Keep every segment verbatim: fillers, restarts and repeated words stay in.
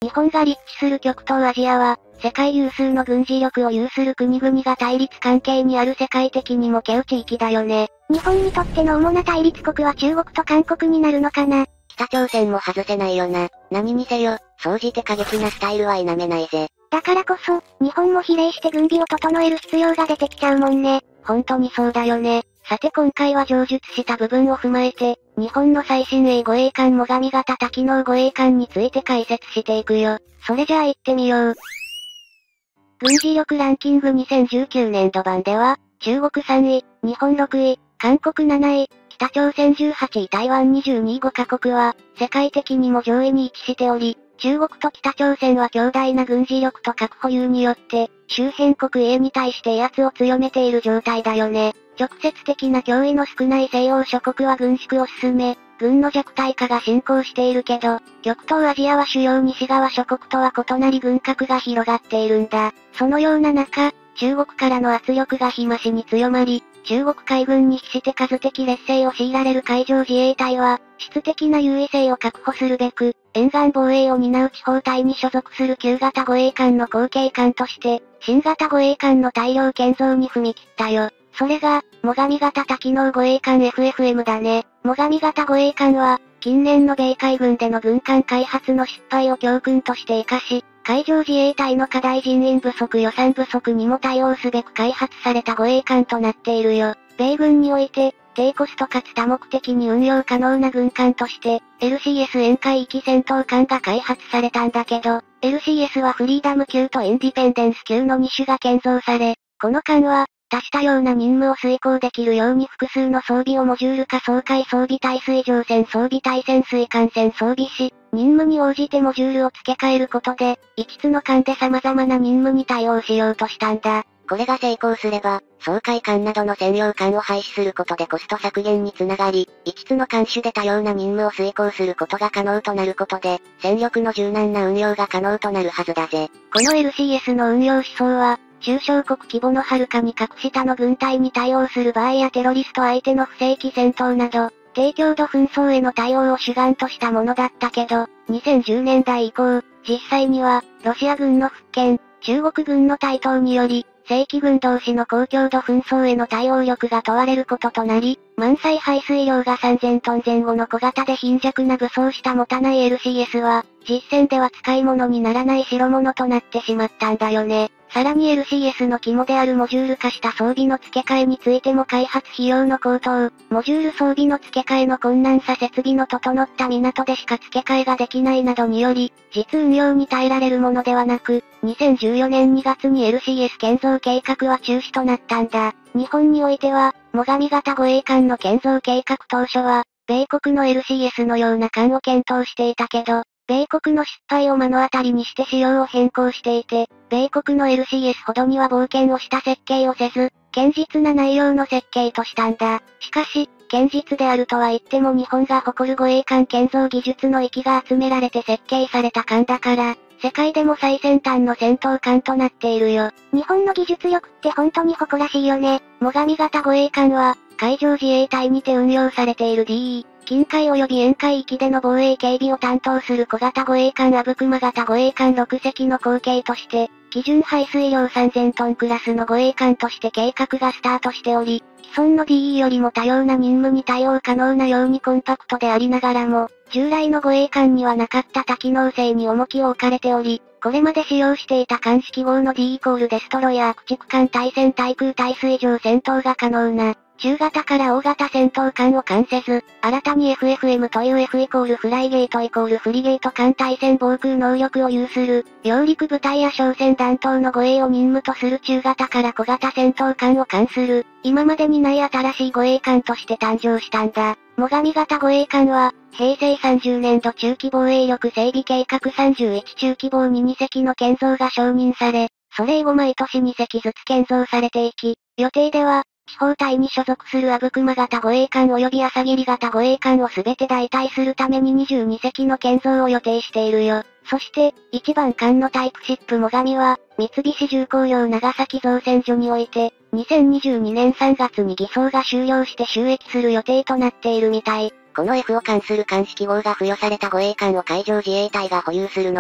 日本が立地する極東アジアは、世界有数の軍事力を有する国々が対立関係にある世界的にも稀有地域だよね。 日本にとっての主な対立国は中国と韓国になるのかな。 北朝鮮も外せないよな。何にせよ、総じて過激なスタイルは否めないぜ。 だからこそ、日本も比例して軍備を整える必要が出てきちゃうもんね。 本当にそうだよね。さて今回は上述した部分を踏まえて、日本の最新鋭護衛艦最上型多機能護衛艦について解説していくよ。それじゃあ行ってみよう。軍事力ランキングにせんじゅうきゅうねんど版では、中国さんい、日本ろくい、韓国なない、北朝鮮じゅうはちい、台湾にじゅうにいごカ国は、世界的にも上位に位置しており、中国と北朝鮮は強大な軍事力と核保有によって、周辺国 A に対して威圧を強めている状態だよね。直接的な脅威の少ない西洋諸国は軍縮を進め、軍の弱体化が進行しているけど、極東アジアは主要西側諸国とは異なり軍拡が広がっているんだ。そのような中、中国からの圧力が日増しに強まり、中国海軍に比して数的劣勢を強いられる海上自衛隊は、質的な優位性を確保するべく、沿岸防衛を担う地方隊に所属する旧型護衛艦の後継艦として、新型護衛艦の大量建造に踏み切ったよ。それが、最上型多機能護衛艦 エフエフエム だね。最上型護衛艦は、近年の米海軍での軍艦開発の失敗を教訓として活かし、海上自衛隊の課題人員不足予算不足にも対応すべく開発された護衛艦となっているよ。米軍において、低コストかつ多目的に運用可能な軍艦として、エルシーエス 沿海域戦闘艦が開発されたんだけど、エルシーエス はフリーダム級とインディペンデンス級のに種が建造され、この艦は、多種多様な任務を遂行できるように複数の装備をモジュール化掃海装備対水上戦装備対潜水艦船装備し、任務に応じてモジュールを付け替えることで、一つの艦で様々な任務に対応しようとしたんだ。 これが成功すれば、掃海艦などの専用艦を廃止することでコスト削減につながり、一つの艦種で多様な任務を遂行することが可能となることで、戦力の柔軟な運用が可能となるはずだぜ。 この エルシーエス の運用思想は、中小国規模の遥かに格下の軍隊に対応する場合やテロリスト相手の不正規戦闘など、低強度紛争への対応を主眼としたものだったけど、にせんじゅうねんだい以降、実際には、ロシア軍の復権、中国軍の台頭により、正規軍同士の高強度紛争への対応力が問われることとなり、満載排水量がさんぜんトン前後の小型で貧弱な武装した持たない エルシーエス は、実戦では使い物にならない代物となってしまったんだよね。さらに エルシーエス の肝であるモジュール化した装備の付け替えについても開発費用の高騰、モジュール装備の付け替えの困難さ設備の整った港でしか付け替えができないなどにより、実運用に耐えられるものではなく、にせんじゅうよねんにがつに エルシーエス 建造計画は中止となったんだ。日本においては、最上型護衛艦の建造計画当初は、米国の エルシーエス のような艦を検討していたけど、米国の失敗を目の当たりにして仕様を変更していて、米国の エルシーエス ほどには冒険をした設計をせず、堅実な内容の設計としたんだ。しかし、堅実であるとは言っても日本が誇る護衛艦建造技術の域が集められて設計された艦だから、世界でも最先端の戦闘艦となっているよ。 日本の技術力って本当に誇らしいよね。 最上型護衛艦は、海上自衛隊にて運用されている ディーイー、近海及び沿海域での防衛警備を担当する小型護衛艦阿武隈型護衛艦ろくせきの後継として、基準排水量さんぜんトンクラスの護衛艦として計画がスタートしており、既存の ディーイー よりも多様な任務に対応可能なようにコンパクトでありながらも、従来の護衛艦にはなかった多機能性に重きを置かれており、これまで使用していた艦式号の D イコールデストロイヤー駆逐艦対戦対空対水上戦闘が可能な、中型から大型戦闘艦を艦せず、新たに エフエフエム という F イコールフライゲートイコールフリゲート艦対戦防空能力を有する、揚陸部隊や商船弾頭の護衛を任務とする中型から小型戦闘艦を艦する、今までにない新しい護衛艦として誕生したんだ。最上型護衛艦は、平成さんじゅうねんど中期防衛力整備計画さんじゅういち中期防に に隻の建造が承認され、それ以後毎年に隻ずつ建造されていき、予定では、地方隊に所属する阿武隈型護衛艦及び朝霧型護衛艦をすべて代替するためににじゅうに隻の建造を予定しているよ。そして、一番艦のタイプシップ最上は、三菱重工業長崎造船所において、にせんにじゅうにねんさんがつに偽装が終了して就役する予定となっているみたい。 この F を艦する艦式号が付与された護衛艦を海上自衛隊が保有するのは、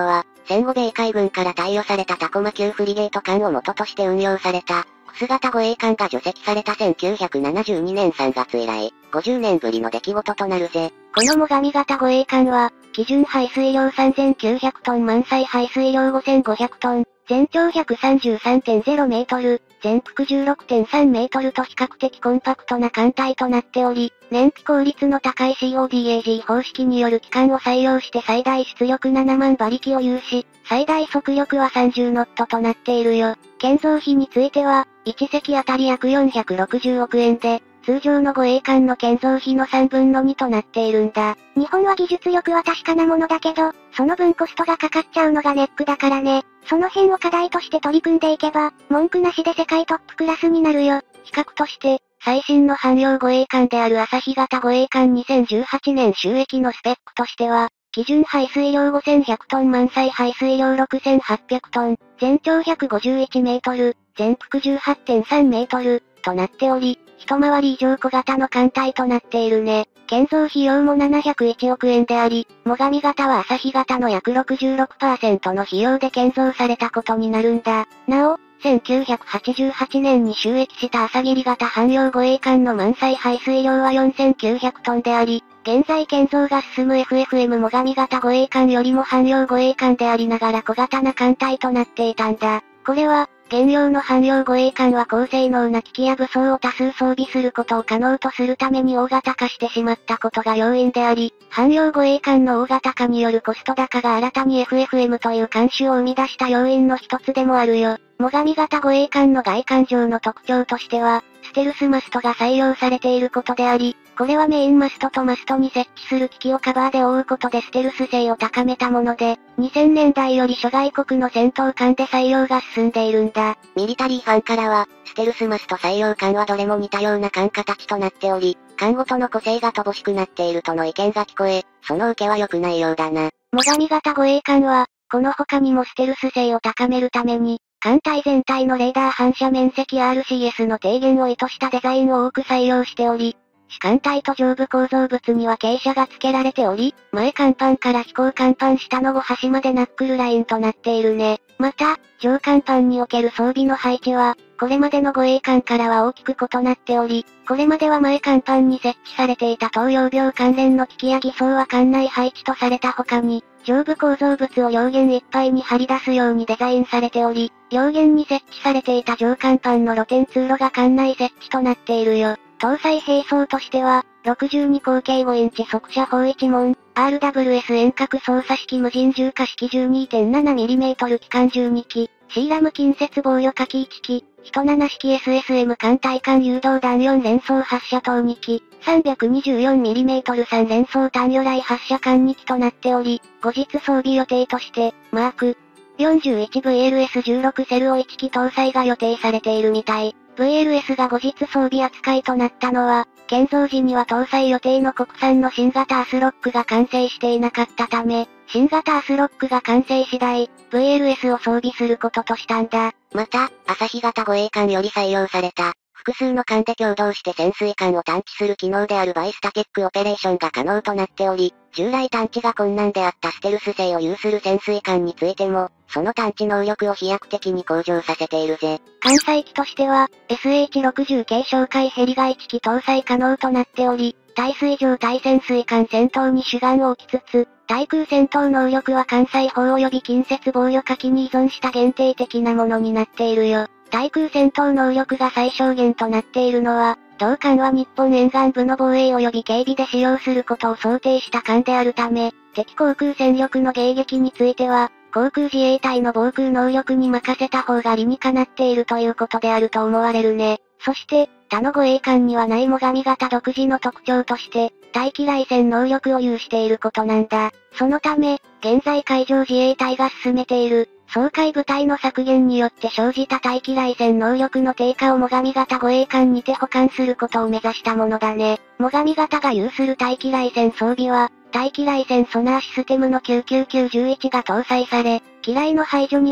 戦後米海軍から貸与されたタコマ級フリゲート艦を元として運用された、クス型護衛艦が除籍されたせんきゅうひゃくななじゅうにねんさんがつ以来、ごじゅうねんぶりの出来事となるぜ。 この最上型護衛艦は、基準排水量さんぜんきゅうひゃくトン満載排水量ごせんごひゃくトン、全長 ひゃくさんじゅうさんてんゼロメートル、全幅 じゅうろくてんさんメートルと比較的コンパクトな艦隊となっており、燃費効率の高い シーオーディーエージー 方式による機関を採用して最大出力ななまん馬力を有し、最大速力はさんじゅうノットとなっているよ。建造費については、いち隻あたり約よんひゃくろくじゅうおくえんで、通常の護衛艦の建造費のさんぶんのにとなっているんだ。 日本は技術力は確かなものだけど、その分コストがかかっちゃうのがネックだからね。その辺を課題として取り組んでいけば、文句なしで世界トップクラスになるよ。 比較として、最新の汎用護衛艦である朝日型護衛艦にせんじゅうはちねん収益のスペックとしては、基準排水量ごせんひゃくトン満載排水量ろくせんはっぴゃくトン、全長ひゃくごじゅういちメートル、全幅 じゅうはってんさんメートル、となっており、一回り以上小型の艦隊となっているね。建造費用もななひゃくいちおくえんであり、最上型は朝日型の約 ろくじゅうろくパーセント の費用で建造されたことになるんだ。なお、せんきゅうひゃくはちじゅうはちねんに収益した朝霧型汎用護衛艦の満載排水量はよんせんきゅうひゃくトンであり、現在建造が進む エフエフエム 最上型護衛艦よりも汎用護衛艦でありながら小型な艦隊となっていたんだ。これは、現用の汎用護衛艦は高性能な機器や武装を多数装備することを可能とするために大型化してしまったことが要因であり、汎用護衛艦の大型化によるコスト高が新たに エフエフエム という艦種を生み出した要因の一つでもあるよ。最上型護衛艦の外観上の特徴としては、ステルスマストが採用されていることであり、これはメインマストとマストに設置する機器をカバーで覆うことでステルス性を高めたもので、にせんねんだいより諸外国の戦闘艦で採用が進んでいるんだ。 ミリタリーファンからは、ステルスマスト採用艦はどれも似たような艦形となっており、艦ごとの個性が乏しくなっているとの意見が聞こえ、その受けは良くないようだな。 最上型護衛艦は、この他にもステルス性を高めるために、艦隊全体のレーダー反射面積 アールシーエス の低減を意図したデザインを多く採用しており、主艦体と上部構造物には傾斜が付けられており、前甲板から飛行甲板下のご端までナックルラインとなっているね。また、上甲板における装備の配置は、これまでの護衛艦からは大きく異なっており、これまでは前甲板に設置されていた投用病関連の機器や偽装は艦内配置とされた他に、上部構造物を両舷いっぱいに張り出すようにデザインされており、両舷に設置されていた上甲板の露天通路が艦内設置となっているよ。搭載兵装としては、ろくじゅうに口径ごインチ速射砲いち門、アールダブリューエス 遠隔操作式無人重火式 じゅうにてんななミリメートル 機関じゅうにき、シーラム近接防御火器いっき、じゅうなな式 エスエスエム 艦対艦誘導弾よん連装発射塔にき、さんびゃくにじゅうよんミリメートル さん連装単魚雷発射管にきとなっており、後日装備予定として、マーク よんじゅういちブイエルエスじゅうろく セルをいっき搭載が予定されているみたい。ブイエルエス が後日装備扱いとなったのは、建造時には搭載予定の国産の新型アスロックが完成していなかったため、新型アスロックが完成次第、ブイエルエス を装備することとしたんだ。 また、朝日型護衛艦より採用された、複数の艦で共同して潜水艦を探知する機能であるバイスタテックオペレーションが可能となっており、従来探知が困難であったステルス性を有する潜水艦についても、その探知能力を飛躍的に向上させているぜ。 艦載機としては、エスエイチろくじゅう 系哨戒ヘリがいっき搭載可能となっており、対水上対潜水艦戦闘に主眼を置きつつ、対空戦闘能力は艦載砲及び近接防御火器に依存した限定的なものになっているよ。対空戦闘能力が最小限となっているのは、同艦は日本沿岸部の防衛及び警備で使用することを想定した艦であるため、敵航空戦力の迎撃については、航空自衛隊の防空能力に任せた方が理にかなっているということであると思われるね。そして、他の護衛艦にはない最上型独自の特徴として、対機雷戦能力を有していることなんだ。そのため、現在海上自衛隊が進めている、掃海部隊の削減によって生じた対機雷戦能力の低下を最上型護衛艦にて補完することを目指したものだね。最上型が有する対機雷戦装備は、対機雷戦ソナーシステムのきゅうきゅうきゅういちが搭載され、機雷の排除には、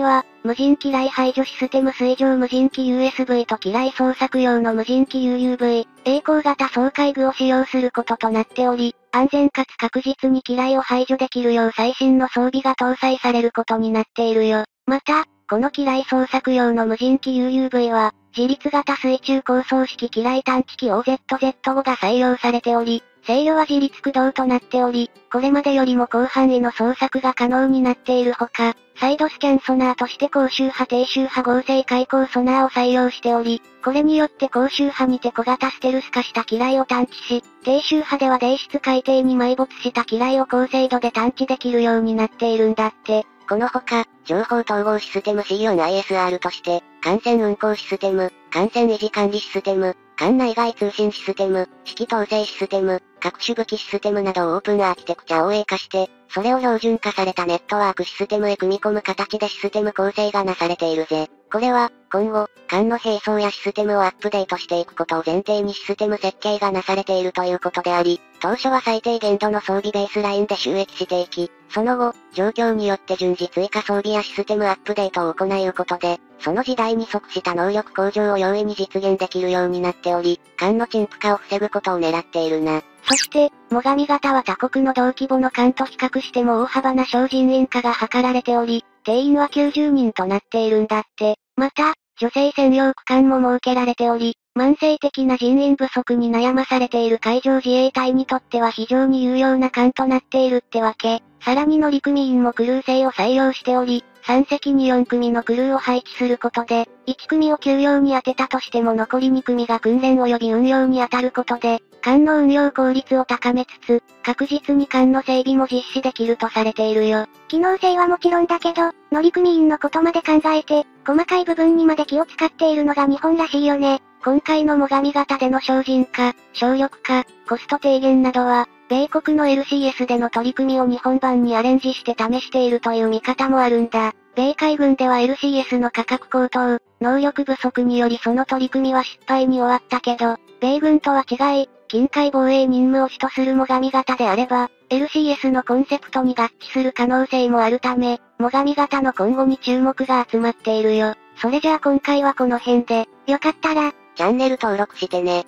無人機雷排除システム水上無人機 ユーエスブイ と機雷捜索用の無人機 ユーユーブイ、栄光型掃海具を使用することとなっており、安全かつ確実に機雷を排除できるよう最新の装備が搭載されることになっているよ。また、この機雷捜索用の無人機 ユーユーブイ は、自立型水中高層式機雷探知機 オーゼットゼットご が採用されており、制御は自立駆動となっており、これまでよりも広範囲の捜索が可能になっているほか、サイドスキャンソナーとして高周波低周波合成開口ソナーを採用しており、これによって高周波にて小型ステルス化した機雷を探知し、低周波では泥質海底に埋没した機雷を高精度で探知できるようになっているんだって。 このほか、情報統合システム シーよんアイエスアール として、艦船運航システム、艦船維持管理システム、艦内外通信システム、指揮統制システム、各種武器システムなどをオープンアーキテクチャ オーエー 化して、それを標準化されたネットワークシステムへ組み込む形でシステム構成がなされているぜ。これは、今後、艦の兵装やシステムをアップデートしていくことを前提にシステム設計がなされているということであり、当初は最低限度の装備ベースラインで収益していき、その後、状況によって順次追加装備やシステムアップデートを行うことで、その時代に即した能力向上を容易に実現できるようになっており、艦の陳腐化を防ぐことを狙っているな。 そして、最上型は他国の同規模の艦と比較しても大幅な小人員化が図られており、定員はきゅうじゅうにんとなっているんだって。また、女性専用区間も設けられており、慢性的な人員不足に悩まされている海上自衛隊にとっては非常に有用な艦となっているってわけ。さらに乗組員もクルー制を採用しており、さん隻によん組のクルーを配置することで、いち組を休養に当てたとしても残りに組が訓練及び運用に当たることで、艦の運用効率を高めつつ、確実に艦の整備も実施できるとされているよ。 機能性はもちろんだけど、乗組員のことまで考えて、細かい部分にまで気を使っているのが日本らしいよね。 今回の最上型での省人化、省力化、コスト低減などは、米国の エルシーエス での取り組みを日本版にアレンジして試しているという見方もあるんだ。米海軍では エルシーエス の価格高騰、能力不足によりその取り組みは失敗に終わったけど、米軍とは違い、近海防衛任務を主とする最上型であれば、エルシーエス のコンセプトに合致する可能性もあるため、最上型の今後に注目が集まっているよ。それじゃあ今回はこの辺で、 よかったら、 チャンネル登録してね。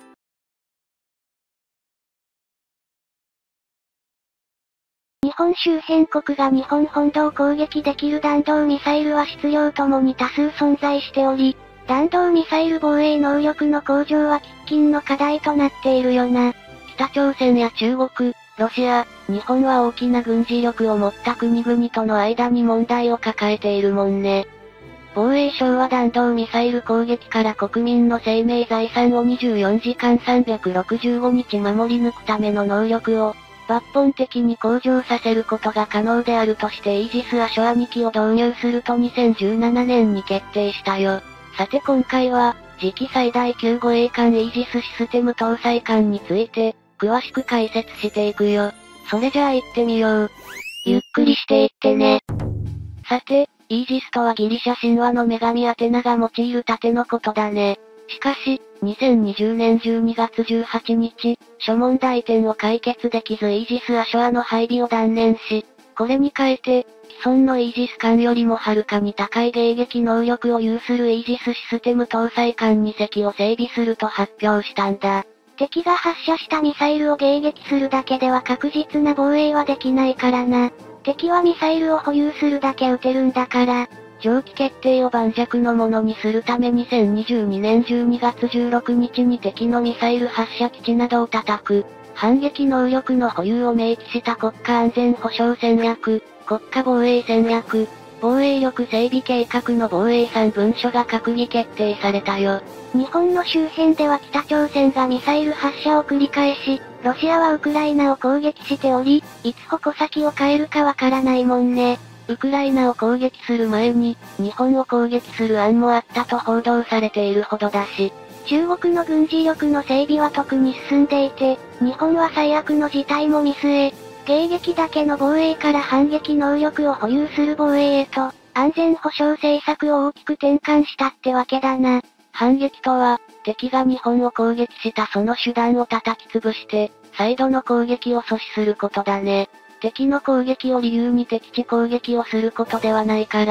日本周辺国が日本本土を攻撃できる弾道ミサイルは質量ともに多数存在しており、弾道ミサイル防衛能力の向上は喫緊の課題となっているよな。 北朝鮮や中国、ロシア、日本は大きな軍事力を持った国々との間に問題を抱えているもんね。防衛省は弾道ミサイル攻撃から国民の生命財産をにじゅうよんじかんさんびゃくろくじゅうごにち守り抜くための能力を、抜本的に向上させることが可能であるとしてイージス・アショアにきを導入するとにせんじゅうななねんに決定したよ。さて今回は、次期最大級護衛艦イージスシステム搭載艦について、詳しく解説していくよ。それじゃあ行ってみよう。ゆっくりしていってね。さて、イージスとはギリシャ神話の女神アテナが用いる盾のことだね。しかし、にせんにじゅうねんじゅうにがつじゅうはちにち、諸問題点を解決できずイージス・アショアの配備を断念し、これに変えて、既存のイージス艦よりもはるかに高い迎撃能力を有するイージスシステム搭載艦に隻を整備すると発表したんだ。 敵が発射したミサイルを迎撃するだけでは確実な防衛はできないからな。敵はミサイルを保有するだけ撃てるんだから、 長期決定を盤石のものにするためにせんにじゅうにねんじゅうにがつじゅうろくにちに敵のミサイル発射基地などを叩く、反撃能力の保有を明記した国家安全保障戦略、国家防衛戦略、防衛力整備計画の防衛さん文書が閣議決定されたよ。 日本の周辺では北朝鮮がミサイル発射を繰り返し、ロシアはウクライナを攻撃しており、いつ矛先を変えるかわからないもんね。 ウクライナを攻撃する前に、日本を攻撃する案もあったと報道されているほどだし、 中国の軍事力の整備は特に進んでいて、日本は最悪の事態も見据え、迎撃だけの防衛から反撃能力を保有する防衛へと、安全保障政策を大きく転換したってわけだな。 反撃とは、敵が日本を攻撃したその手段を叩き潰して、再度の攻撃を阻止することだね。敵の攻撃を理由に敵地攻撃をすることではないから、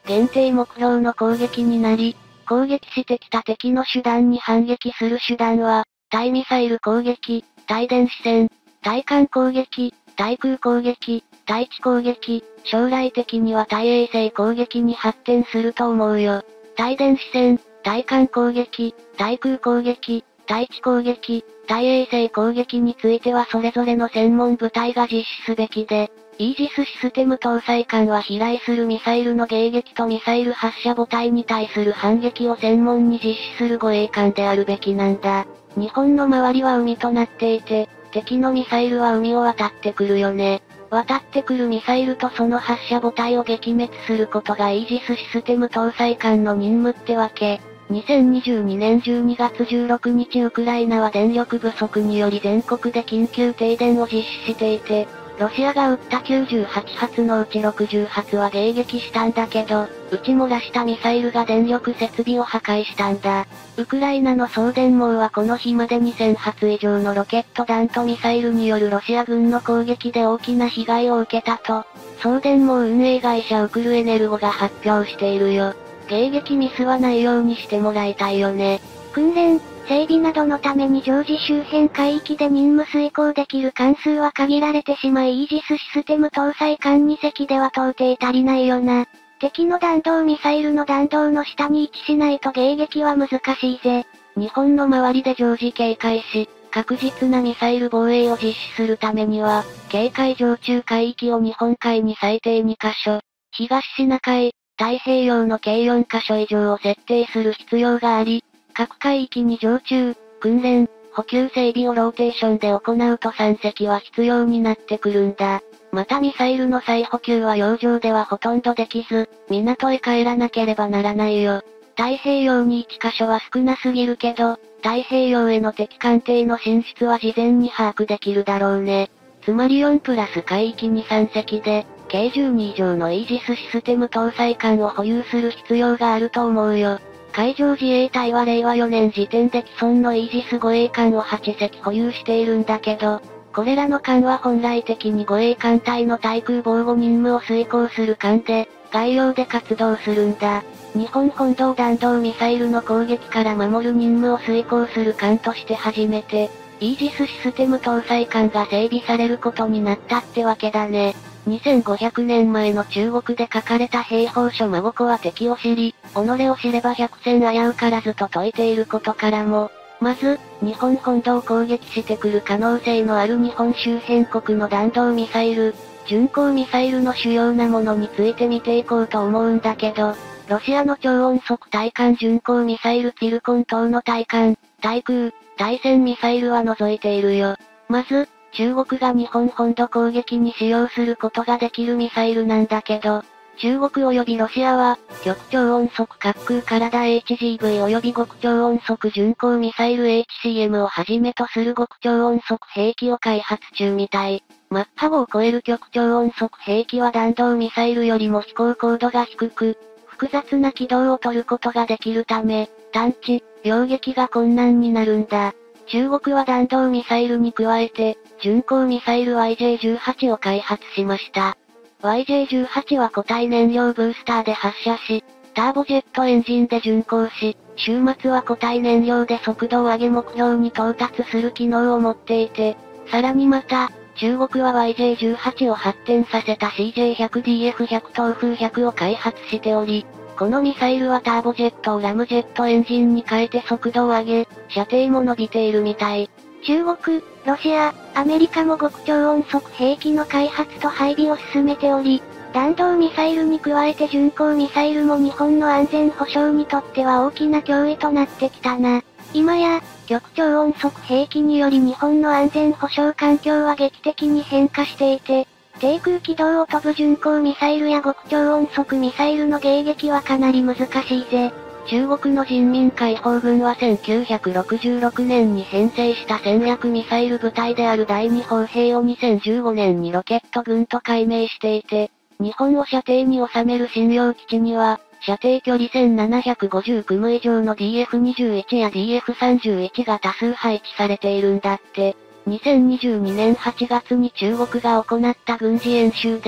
限定目標の攻撃になり、攻撃してきた敵の手段に反撃する手段は、対ミサイル攻撃、対電子戦、対艦攻撃、対空攻撃、対地攻撃、将来的には対衛星攻撃に発展すると思うよ。対電子戦、対艦攻撃、対空攻撃、対地攻撃、対衛星攻撃についてはそれぞれの専門部隊が実施すべきで、イージスシステム搭載艦は飛来するミサイルの迎撃とミサイル発射母体に対する反撃を専門に実施する護衛艦であるべきなんだ。日本の周りは海となっていて、敵のミサイルは海を渡ってくるよね。渡ってくるミサイルとその発射母体を撃滅することがイージスシステム搭載艦の任務ってわけ。にせんにじゅうにねんじゅうにがつじゅうろくにちウクライナは電力不足により全国で緊急停電を実施していて、ロシアが撃ったきゅうじゅうはちはつのうちろくじゅうはつは迎撃したんだけど、撃ち漏らしたミサイルが電力設備を破壊したんだ。ウクライナの送電網はこの日までにせんはつ以上のロケット弾とミサイルによるロシア軍の攻撃で大きな被害を受けたと、送電網運営会社ウクルエネルゴが発表しているよ。迎撃ミスはないようにしてもらいたいよね。 訓練、整備などのために常時周辺海域で任務遂行できる艦数は限られてしまいイージスシステム搭載艦に隻では到底足りないよな。敵の弾道ミサイルの弾道の下に位置しないと迎撃は難しいぜ。 日本の周りで常時警戒し、確実なミサイル防衛を実施するためには、警戒常駐海域を日本海に最低にかしょ、東シナ海、太平洋の計よんかしょ以上を設定する必要があり、各海域に常駐、訓練、補給整備をローテーションで行うとさん隻は必要になってくるんだ。またミサイルの再補給は洋上ではほとんどできず、港へ帰らなければならないよ。太平洋にいっかしょは少なすぎるけど、太平洋への敵艦艇の進出は事前に把握できるだろうね。つまりよんプラス海域にさん隻で、計じゅうに以上のイージスシステム搭載艦を保有する必要があると思うよ。海上自衛隊はれいわよねん時点で既存のイージス護衛艦をはち隻保有しているんだけど、これらの艦は本来的に護衛艦隊の対空防護任務を遂行する艦で、外洋で活動するんだ。日本本土弾道ミサイルの攻撃から守る任務を遂行する艦として初めて、イージスシステム搭載艦が整備されることになったってわけだね。にせんごひゃくねんまえの中国で書かれた兵法書孫子は敵を知り、己を知れば百戦危うからずと説いていることからも、まず、日本本土を攻撃してくる可能性のある日本周辺国の弾道ミサイル、巡航ミサイルの主要なものについて見ていこうと思うんだけど、ロシアの超音速対艦巡航ミサイルツィルコン等の対艦、対空、対戦ミサイルは除いているよ。まず、中国が日本本土攻撃に使用することができるミサイルなんだけど、中国及びロシアは、極超音速滑空体 エイチジーブイ 及び極超音速巡航ミサイル エイチシーエム をはじめとする極超音速兵器を開発中みたい。マッハごを超える極超音速兵器は弾道ミサイルよりも飛行高度が低く、複雑な軌道を取ることができるため、探知、擁撃が困難になるんだ。中国は弾道ミサイルに加えて、巡航ミサイル ワイジェイじゅうはち を開発しました。ワイジェイじゅうはち は固体燃料ブースターで発射し、ターボジェットエンジンで巡航し、終末は固体燃料で速度を上げ目標に到達する機能を持っていて、さらにまた、中国は ワイジェイじゅうはち を発展させた シージェイひゃくディーエフひゃく 東風ひゃくを開発しており、このミサイルはターボジェットをラムジェットエンジンに変えて速度を上げ、射程も伸びているみたい。 中国、ロシア、アメリカも極超音速兵器の開発と配備を進めており、弾道ミサイルに加えて巡航ミサイルも日本の安全保障にとっては大きな脅威となってきたな。今や、極超音速兵器により日本の安全保障環境は劇的に変化していて、低空軌道を飛ぶ巡航ミサイルや極超音速ミサイルの迎撃はかなり難しいぜ。 中国の人民解放軍はせんきゅうひゃくろくじゅうろくねんに編成した戦略ミサイル部隊であるだいに砲兵をにせんじゅうごねんにロケット軍と改名していて、日本を射程に収める新洋基地には、射程距離せんななひゃくごじゅうキロ以上の ディーエフにじゅういち や ディーエフさんじゅういち が多数配置されているんだって。にせんにじゅうにねんはちがつに中国が行った軍事演習で、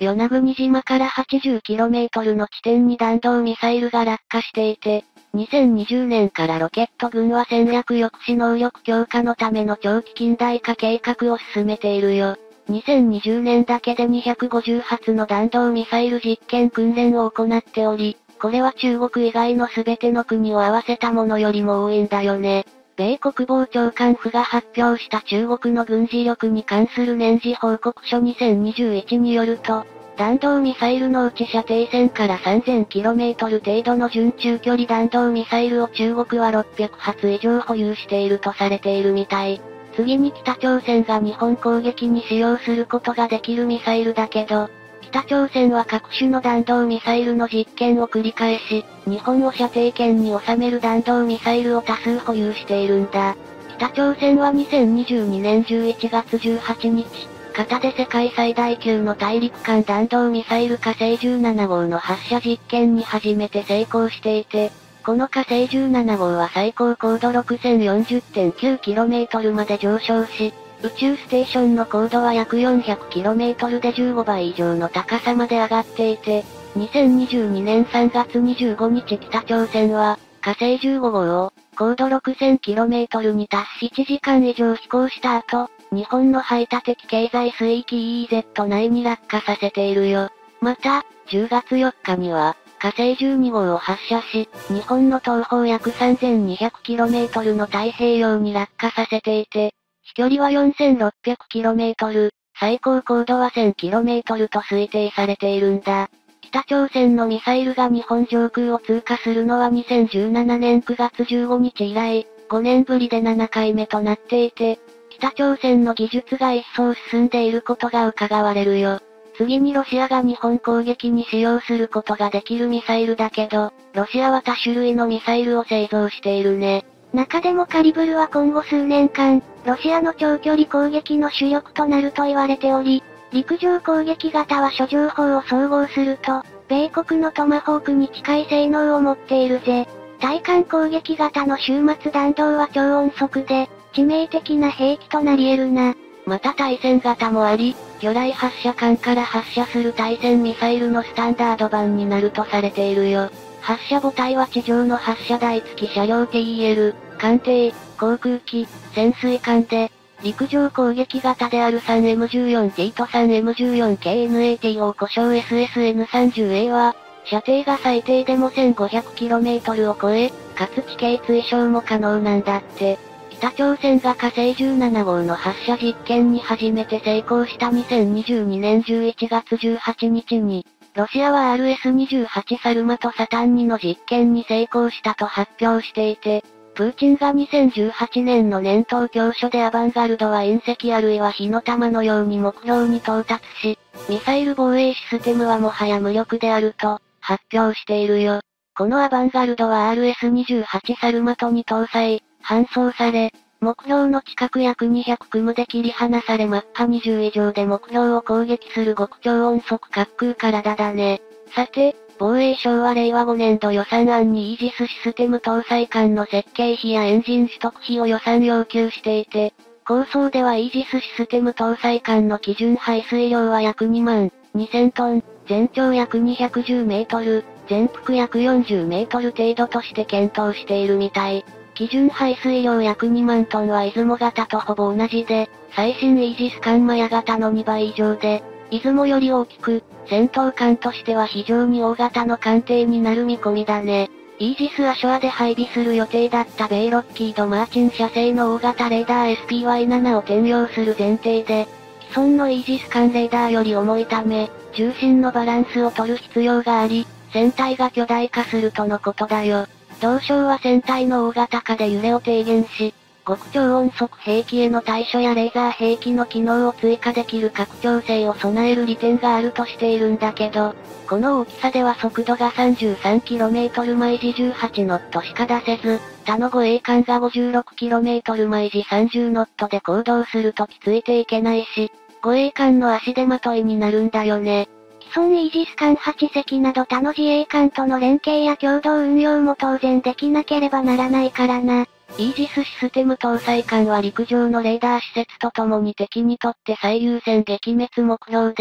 与那国島から はちじゅっキロメートル の地点に弾道ミサイルが落下していて、にせんにじゅうねんからロケット軍は戦略抑止能力強化のための長期近代化計画を進めているよ。にせんにじゅうねんだけでにひゃくごじゅうはつの弾道ミサイル実験訓練を行っており、これは中国以外の全ての国を合わせたものよりも多いんだよね。米国防長官府が発表した中国の軍事力に関する年次報告書にせんにじゅういちによると、弾道ミサイルのうち射程線から さんぜんキロメートル 程度の準中距離弾道ミサイルを中国はろっぴゃくはつ以上保有しているとされているみたい。次に北朝鮮が日本攻撃に使用することができるミサイルだけど、北朝鮮は各種の弾道ミサイルの実験を繰り返し、日本を射程圏に収める弾道ミサイルを多数保有しているんだ。北朝鮮はにせんにじゅうにねんじゅういちがつじゅうはちにち、片で世界最大級の大陸間弾道ミサイル火星じゅうななごうの発射実験に初めて成功していて、この火星じゅうななごうは最高高度 ろくせんよんじゅってんきゅうキロメートル まで上昇し、宇宙ステーションの高度は約 よんひゃくキロメートル でじゅうごばい以上の高さまで上がっていて、にせんにじゅうにねんさんがつにじゅうごにち北朝鮮は、火星じゅうごごうを、高度 ろくせんキロメートル に達しいちじかん以上飛行した後、日本の排他的経済水域 イーイーゼット 内に落下させているよ。また、じゅうがつよっかには、火星じゅうにごうを発射し、日本の東方約 さんぜんにひゃくキロメートル の太平洋に落下させていて、飛距離は よんせんろっぴゃくキロメートル、最高高度は せんキロメートル と推定されているんだ。北朝鮮のミサイルが日本上空を通過するのはにせんじゅうななねんくがつじゅうごにち以来、ごねんぶりでななかいめとなっていて、北朝鮮の技術が一層進んでいることが伺われるよ。次にロシアが日本攻撃に使用することができるミサイルだけど、ロシアは多種類のミサイルを製造しているね。 中でもカリブルは今後数年間、ロシアの長距離攻撃の主力となると言われており、陸上攻撃型は諸情報を総合すると、米国のトマホークに近い性能を持っているぜ。対艦攻撃型の終末弾道は超音速で、致命的な兵器となり得るな。 また対戦型もあり、魚雷発射管から発射する対戦ミサイルのスタンダード版になるとされているよ。発射母体は地上の発射台付き車両 ティーイーエル、艦艇、航空機、潜水艦で、陸上攻撃型である スリーエムじゅうよんティー と スリーエムじゅうよんケーエヌエーティー を故障 エスエスエヌさんじゅうエー は、射程が最低でも せんごひゃくキロメートル を超え、かつ地形追傷も可能なんだって。北朝鮮が火星じゅうななごうの発射実験に初めて成功したにせんにじゅうにねんじゅういちがつじゅうはちにちに、ロシアは アールエスにじゅうはち サルマとサタンにの実験に成功したと発表していて、プーチンがにせんじゅうはちねんの年頭教書でアバンガルドは隕石あるいは火の玉のように目標に到達し、ミサイル防衛システムはもはや無力であると、発表しているよ。このアバンガルドは アールエスにじゅうはち サルマトに搭載、搬送され、目標の近く約にひゃくキロで切り離されマッハにじゅう以上で目標を攻撃する極超音速滑空体だね。さて、防衛省はれいわごねんど予算案にイージスシステム搭載艦の設計費やエンジン取得費を予算要求していて、構想ではイージスシステム搭載艦の基準排水量は約にまんにせんトン、全長約にひゃくじゅうメートル、全幅約よんじゅうメートル程度として検討しているみたい。基準排水量約にまんトンは出雲型とほぼ同じで、最新イージス艦マヤ型のにばい以上で、出雲より大きく、戦闘艦としては非常に大型の艦艇になる見込みだね。イージス・アショアで配備する予定だった米ロッキード・マーチン社製の大型レーダー エスピーワイセブン を転用する前提で、既存のイージス艦レーダーより重いため、重心のバランスを取る必要があり、船体が巨大化するとのことだよ。同省は船体の大型化で揺れを低減し、極超音速兵器への対処やレーザー兵器の機能を追加できる拡張性を備える利点があるとしているんだけど、この大きさでは速度が さんじゅうさんキロメートル 毎時じゅうはちノットしか出せず、他の護衛艦が ごじゅうろくキロメートル 毎時さんじゅうノットで行動するときついていけないし、護衛艦の足手まといになるんだよね。 既存イージス艦はち隻など他の自衛艦との連携や共同運用も当然できなければならないからな。 イージスシステム搭載艦は陸上のレーダー施設とともに敵にとって最優先撃滅目標で、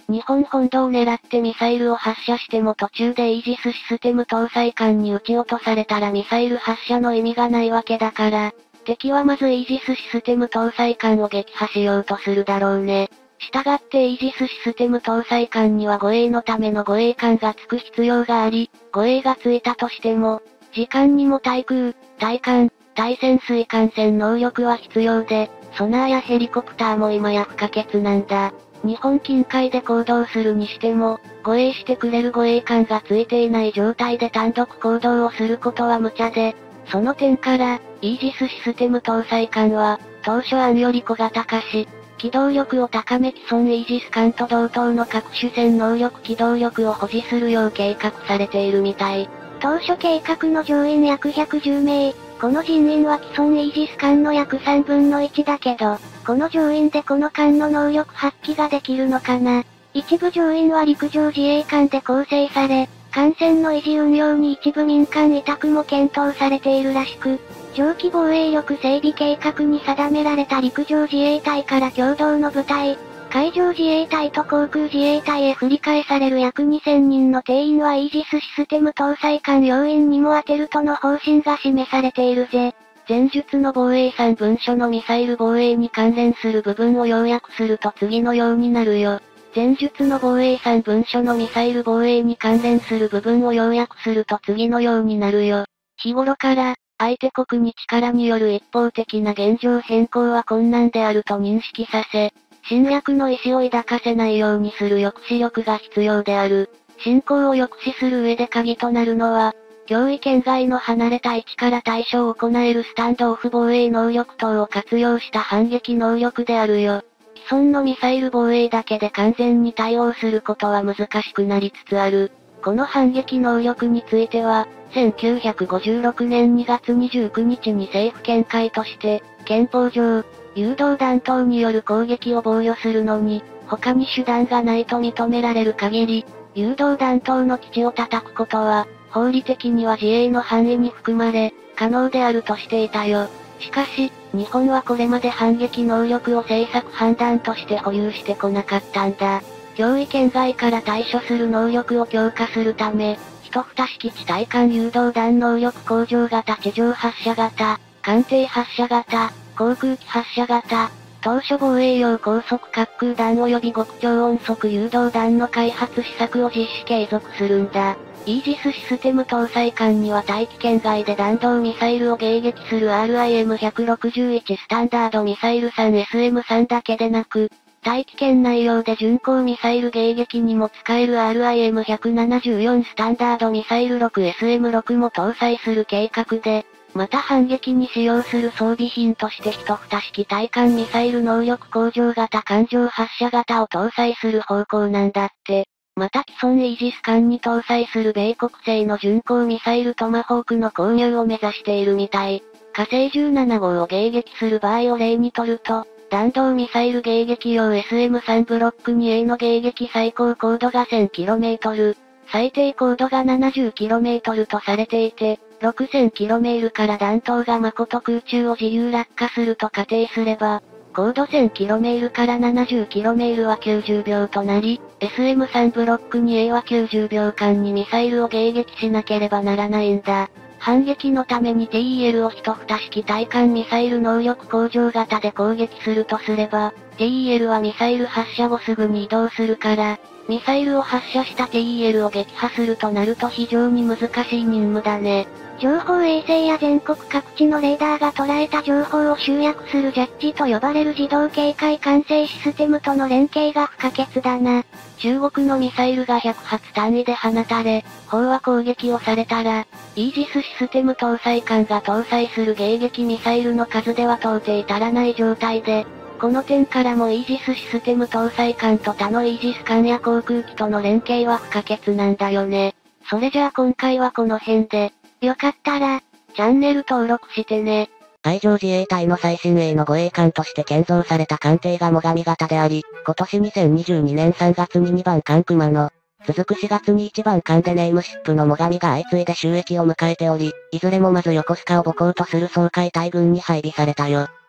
日本本土を狙ってミサイルを発射しても途中でイージスシステム搭載艦に撃ち落とされたらミサイル発射の意味がないわけだから、敵はまずイージスシステム搭載艦を撃破しようとするだろうね。したがってイージスシステム搭載艦には護衛のための護衛艦がつく必要があり、護衛がついたとしても、時間にも対空、対艦、対潜水艦戦能力は必要で、ソナーやヘリコプターも今や不可欠なんだ。日本近海で行動するにしても、護衛してくれる護衛艦がついていない状態で単独行動をすることは無茶で、その点から、イージスシステム搭載艦は、当初案より小型化し、機動力を高め既存イージス艦と同等の各種戦能力機動力を保持するよう計画されているみたい。 当初計画の乗員約ひゃくじゅうめい、この人員は既存イージス艦の約さんぶんのいちだけど、この乗員でこの艦の能力発揮ができるのかな。一部乗員は陸上自衛艦で構成され、艦船の維持運用に一部民間委託も検討されているらしく、長期防衛力整備計画に定められた陸上自衛隊から共同の部隊、海上自衛隊と航空自衛隊へ振り替えされる約にせんにんの定員はイージスシステム搭載艦要員にも当てるとの方針が示されているぜ。 前述の防衛さん文書のミサイル防衛に関連する部分を要約すると次のようになるよ。前述の防衛さん文書のミサイル防衛に関連する部分を要約すると次のようになるよ。日頃から、相手国に力による一方的な現状変更は困難であると認識させ、侵略の意思を抱かせないようにする抑止力が必要である。侵攻を抑止する上で鍵となるのは、脅威圏外の離れた位置から対処を行えるスタンドオフ防衛能力等を活用した反撃能力であるよ。既存のミサイル防衛だけで完全に対応することは難しくなりつつある。この反撃能力については、せんきゅうひゃくごじゅうろくねんにがつにじゅうくにちに政府見解として、憲法上、誘導弾頭による攻撃を防御するのに、他に手段がないと認められる限り、誘導弾頭の基地を叩くことは、法理的には自衛の範囲に含まれ、可能であるとしていたよ。しかし、日本はこれまで反撃能力を政策判断として保有してこなかったんだ。脅威圏外から対処する能力を強化するため、一蓋式地対艦誘導弾能力向上型地上発射型、艦艇発射型、航空機発射型、当初防衛用高速滑空弾及び極超音速誘導弾の開発施策を実施継続するんだ。イージスシステム搭載艦には大気圏外で弾道ミサイルを迎撃する アールアイエムひゃくろくじゅういち スタンダードミサイル スリーエスエムスリー だけでなく、大気圏内用で巡航ミサイル迎撃にも使える アールアイエムひゃくななじゅうよん スタンダードミサイル シックスエスエムシックス も搭載する計画で、また反撃に使用する装備品として一蓋式対艦ミサイル能力向上型艦上発射型を搭載する方向なんだって。また既存イージス艦に搭載する米国製の巡航ミサイルトマホークの購入を目指しているみたい。火星じゅうななごうを迎撃する場合を例にとると、弾道ミサイル迎撃用 エスエムスリー ブロック にエー の迎撃最高高度が せんキロメートル、最低高度が ななじゅうキロメートル とされていて、ろくせんキロメートル から弾頭が誠空中を自由落下すると仮定すれば、高度 せんキロメートル から ななじゅうキロメートル はきゅうじゅうびょうとなり、エスエムスリー ブロック にエー はきゅうじゅうびょうかんにミサイルを迎撃しなければならないんだ。反撃のために ティーイーエル を一蓋式対艦ミサイル能力向上型で攻撃するとすれば、ティーイーエル はミサイル発射後すぐに移動するから、ミサイルを発射した ティーイーエル を撃破するとなると非常に難しい任務だね。 情報衛星や全国各地のレーダーが捉えた情報を集約するジャッジと呼ばれる自動警戒管制システムとの連携が不可欠だな。 中国のミサイルがひゃくはつ単位で放たれ、飽和攻撃をされたら、イージスシステム搭載艦が搭載する迎撃ミサイルの数では到底足らない状態で、この点からもイージスシステム搭載艦と他のイージス艦や航空機との連携は不可欠なんだよね。それじゃあ今回はこの辺で、よかったら、チャンネル登録してね。 海上自衛隊の最新鋭の護衛艦として建造された艦艇が最上型であり、今年にせんにじゅうにねんさんがつににばん艦熊野、続くしがつにいちばん艦でネームシップの最上が相次いで収益を迎えており、いずれもまず横須賀を母港とする掃海隊軍に配備されたよ。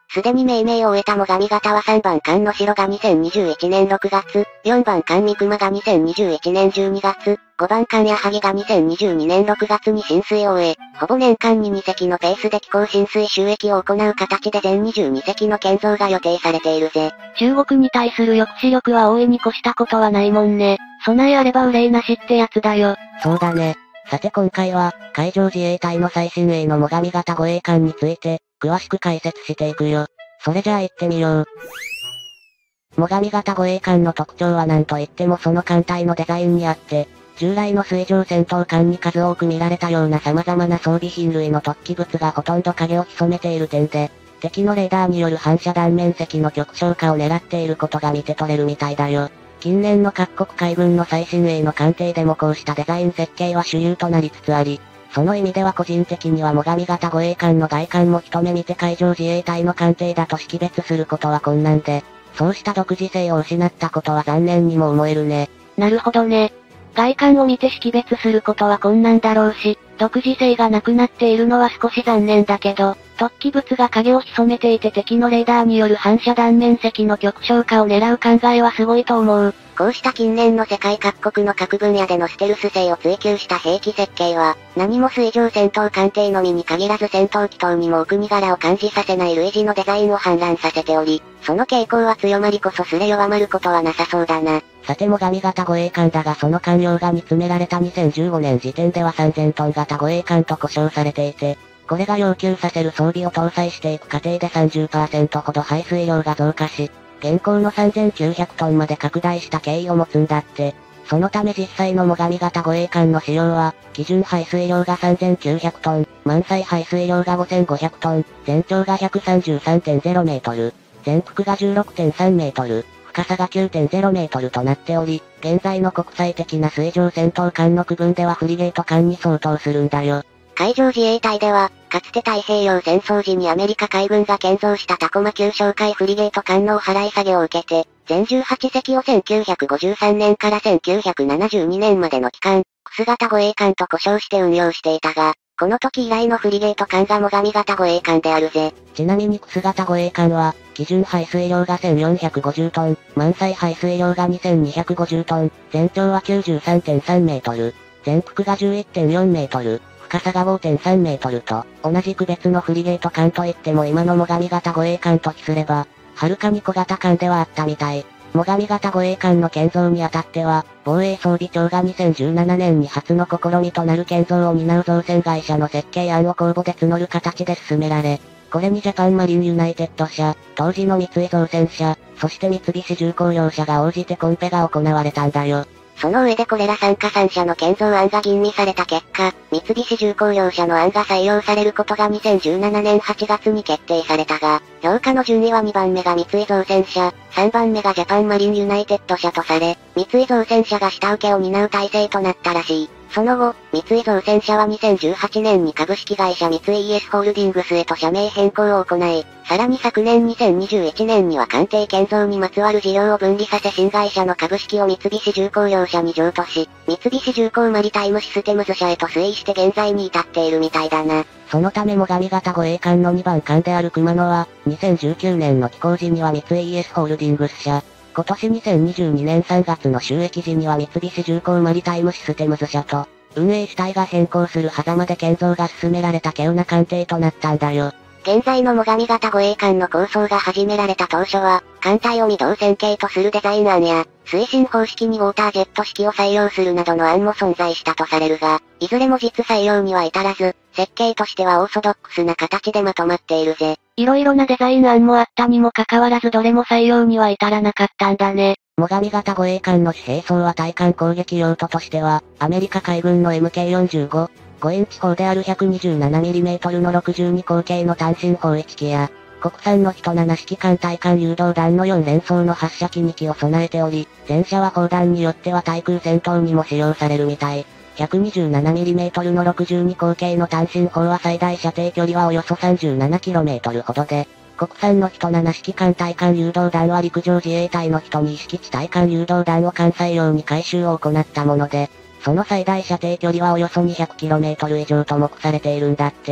すでに命名を終えた最上型はさんばん艦能代がにせんにじゅういちねんろくがつ、よんばん艦三熊がにせんにじゅういちねんじゅうにがつ、ごばん艦矢作がにせんにじゅうにねんろくがつに進水を終え、ほぼ年間にに隻のペースで機構進水収益を行う形で全にじゅうに隻の建造が予定されているぜ。 中国に対する抑止力は大いに越したことはないもんね。備えあれば憂いなしってやつだよ。 そうだね。さて今回は、海上自衛隊の最新鋭の最上型護衛艦について、詳しく解説していくよ。それじゃあ行ってみよう。最上型護衛艦の特徴は何といってもその艦隊のデザインにあって、従来の水上戦闘艦に数多く見られたような様々な装備品類の突起物がほとんど影を潜めている点で、敵のレーダーによる反射断面積の極小化を狙っていることが見て取れるみたいだよ。近年の各国海軍の最新鋭の艦艇でもこうしたデザイン設計は主流となりつつあり、その意味では個人的には最上型護衛艦の外観も一目見て海上自衛隊の艦艇だと識別することは困難で、そうした独自性を失ったことは残念にも思えるね。 なるほどね。外観を見て識別することは困難だろうし、独自性がなくなっているのは少し残念だけど、突起物が影を潜めていて敵のレーダーによる反射断面積の極小化を狙う考えはすごいと思う。 こうした近年の世界各国の各分野でのステルス性を追求した兵器設計は、何も水上戦闘艦艇のみに限らず戦闘機等にもお国柄を感じさせない類似のデザインを氾濫させており、その傾向は強まりこそすれ弱まることはなさそうだな。 さて最上型護衛艦だがその艦量が煮詰められたにせんじゅうごねん時点ではさんぜんトン型護衛艦と呼称されていて、これが要求させる装備を搭載していく過程で さんじゅっパーセント ほど排水量が増加し、現行のさんぜんきゅうひゃくトンまで拡大した経緯を持つんだって。そのため実際の最上型護衛艦の使用は、基準排水量がさんぜんきゅうひゃくトン、満載排水量がごせんごひゃくトン、全長が ひゃくさんじゅうさんてんゼロメートル、全幅が じゅうろくてんさんメートル、深さが きゅうてんゼロメートルとなっており、現在の国際的な水上戦闘艦の区分ではフリゲート艦に相当するんだよ。 海上自衛隊では、かつて太平洋戦争時にアメリカ海軍が建造したタコマ級哨戒フリゲート艦のお払い下げを受けて、全じゅうはち隻をせんきゅうひゃくごじゅうさんねんからせんきゅうひゃくななじゅうにねんまでの期間、クス型護衛艦と呼称して運用していたが、この時以来のフリゲート艦が最上型護衛艦であるぜ。 ちなみにクス型護衛艦は、基準排水量がせんよんひゃくごじゅうトン、満載排水量がにせんにひゃくごじゅうトン、全長は きゅうじゅうさんてんさんメートル、全幅が じゅういってんよんメートル、深さが ごてんさんメートルと、同じく別のフリゲート艦といっても今の最上型護衛艦と比すれば、はるかに小型艦ではあったみたい。最上型護衛艦の建造にあたっては、防衛装備庁がにせんじゅうななねんに初の試みとなる建造を担う造船会社の設計案を公募で募る形で進められ、これにジャパンマリンユナイテッド社、当時の三井造船社、そして三菱重工業社が応じてコンペが行われたんだよ。 その上でこれら参加さん社の建造案が吟味された結果、三菱重工業社の案が採用されることがにせんじゅうななねんはちがつに決定されたが、評価の順位はにばんめが三井造船社、さんばんめがジャパンマリンユナイテッド社とされ、三井造船社が下請けを担う体制となったらしい。その後、三井造船社はにせんじゅうはちねんに株式会社三井 イーエス ホールディングスへと社名変更を行い、さらに昨年にせんにじゅういちねんには艦艇建造にまつわる事業を分離させ新会社の株式を三菱重工業社に譲渡し、三菱重工マリタイムシステムズ社へと推移して現在に至っているみたいだな。 そのため最上型護衛艦のにばん艦である熊野は、にせんじゅうきゅうねんの寄港時には三井 イーエス ホールディングス社、今年にせんにじゅうにねんさんがつの収益時には三菱重工マリタイムシステムズ社と、運営主体が変更する狭間で建造が進められた稀有な艦艇となったんだよ。 現在の最上型護衛艦の構想が始められた当初は、艦隊を未動線形とするデザイン案や、推進方式にウォータージェット式を採用するなどの案も存在したとされるが、いずれも実採用には至らず、設計としてはオーソドックスな形でまとまっているぜ。 いろいろなデザイン案もあったにもかかわらずどれも採用には至らなかったんだね。 最上型護衛艦の主兵装は対艦攻撃用途としては、アメリカ海軍の エムケーよんじゅうご、ごインチ砲である ひゃくにじゅうななミリメートル のろくじゅうに口径の単身砲いち機や、国産の人なな式艦対艦誘導弾のよん連装の発射機に機を備えており、前者は砲弾によっては対空戦闘にも使用されるみたい。ひゃくにじゅうななミリメートル のろくじゅうに口径の単身砲は最大射程距離はおよそ さんじゅうななキロメートル ほどで、国産の人なな式艦対艦誘導弾は陸上自衛隊の人に式地対艦誘導弾を艦載用に改修を行ったもので、その最大射程距離はおよそ にひゃくキロメートル 以上と目されているんだって。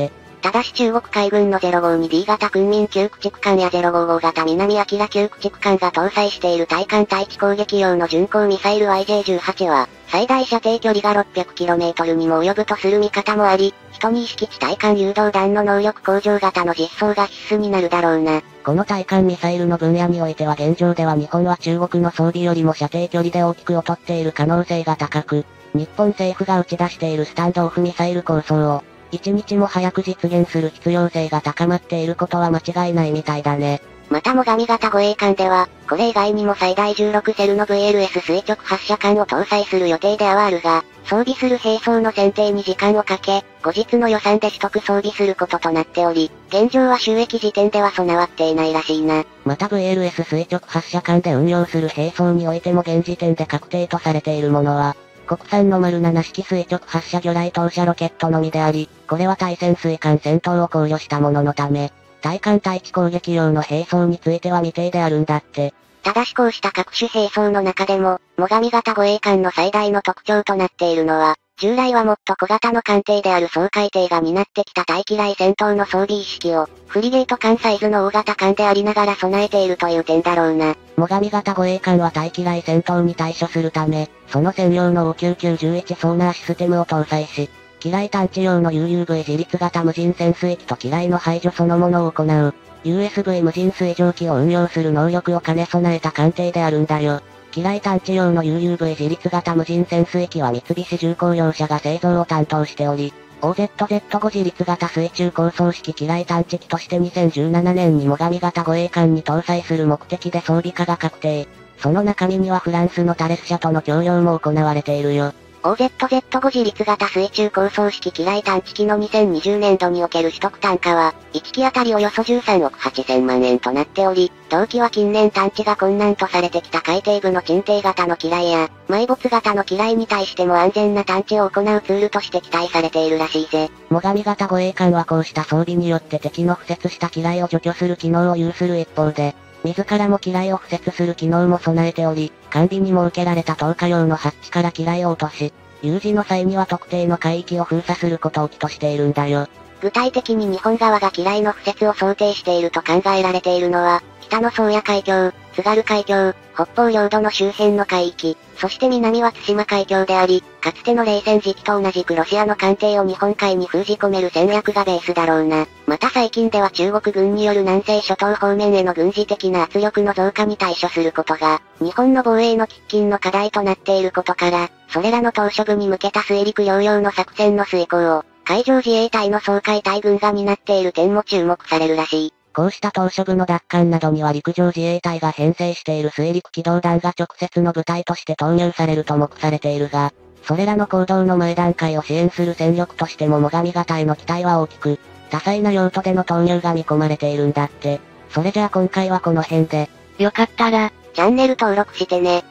ただし中国海軍の ゼロごにディー 型訓民級駆逐艦やゼロごじゅうご型南明級駆逐艦が搭載している対艦対地攻撃用の巡航ミサイル アイジェーじゅうはち は、最大射程距離が ろっぴゃくキロメートル にも及ぶとする見方もあり、ひとに式地対艦誘導弾の能力向上型の実装が必須になるだろうな。 この対艦ミサイルの分野においては現状では日本は中国の装備よりも射程距離で大きく劣っている可能性が高く、日本政府が打ち出しているスタンドオフミサイル構想を、一日も早く実現する必要性が高まっていることは間違いないみたいだね。 また最上型護衛艦では、これ以外にも最大じゅうろくセルの ブイエルエス 垂直発射艦を搭載する予定ではあるが、装備する兵装の選定に時間をかけ、後日の予算で取得装備することとなっており、現状は収益時点では備わっていないらしいな。 また ブイエルエス 垂直発射艦で運用する兵装においても現時点で確定とされているものは、国産の丸なな式垂直発射魚雷投射ロケットのみであり、これは対潜水艦戦闘を考慮したもののため、対艦対地攻撃用の兵装については未定であるんだって。 ただしこうした各種兵装の中でも、最上型護衛艦の最大の特徴となっているのは、従来はもっと小型の艦艇である掃海艇が担ってきた対機雷戦闘の装備意識を、フリゲート艦サイズの大型艦でありながら備えているという点だろうな。 最上型護衛艦は対機雷戦闘に対処するため、その専用の オーきゅうきゅういちソーナーシステムを搭載し、機雷探知用の ユーユーブイ 自立型無人潜水機と機雷の排除そのものを行う、ユーエスブイ 無人水蒸気を運用する能力を兼ね備えた艦艇であるんだよ。機雷探知用の ユーユーブイ 自立型無人潜水機は三菱重工業者が製造を担当しており、オーゼットゼットご 自立型水中高層式機雷探知機としてにせんじゅうななねんに最上型護衛艦に搭載する目的で装備化が確定。その中身にはフランスのタレス社との協業も行われているよ。 オーゼットゼットご 自立型水中高層式機雷探知機のにせんにじゅうねんどにおける取得単価は、いち機あたりおよそじゅうさんおくはっせんまんえんとなっており、同機は近年探知が困難とされてきた海底部の沈底型の機雷や、埋没型の機雷に対しても安全な探知を行うツールとして期待されているらしいぜ。 最上型護衛艦はこうした装備によって敵の敷設した機雷を除去する機能を有する一方で、自らも機雷を敷設する機能も備えており、完備に設けられた投下用のハッチから機雷を落とし、有事の際には特定の海域を封鎖することを起としているんだよ。 具体的に日本側が機雷の敷設を想定していると考えられているのは、北の宗谷海峡、津軽海峡、北方領土の周辺の海域、そして南は対馬海峡であり、かつての冷戦時期と同じくロシアの艦艇を日本海に封じ込める戦略がベースだろうな。また最近では中国軍による南西諸島方面への軍事的な圧力の増加に対処することが、日本の防衛の喫緊の課題となっていることから、それらの島嶼部に向けた水陸両用の作戦の遂行を、海上自衛隊の掃海隊軍が担っている点も注目されるらしい。 こうした島嶼部の奪還などには陸上自衛隊が編成している水陸機動団が直接の部隊として投入されると目されているが、それらの行動の前段階を支援する戦力としても最上型への期待は大きく、多彩な用途での投入が見込まれているんだって。それじゃあ今回はこの辺で。 よかったら、 チャンネル登録してね。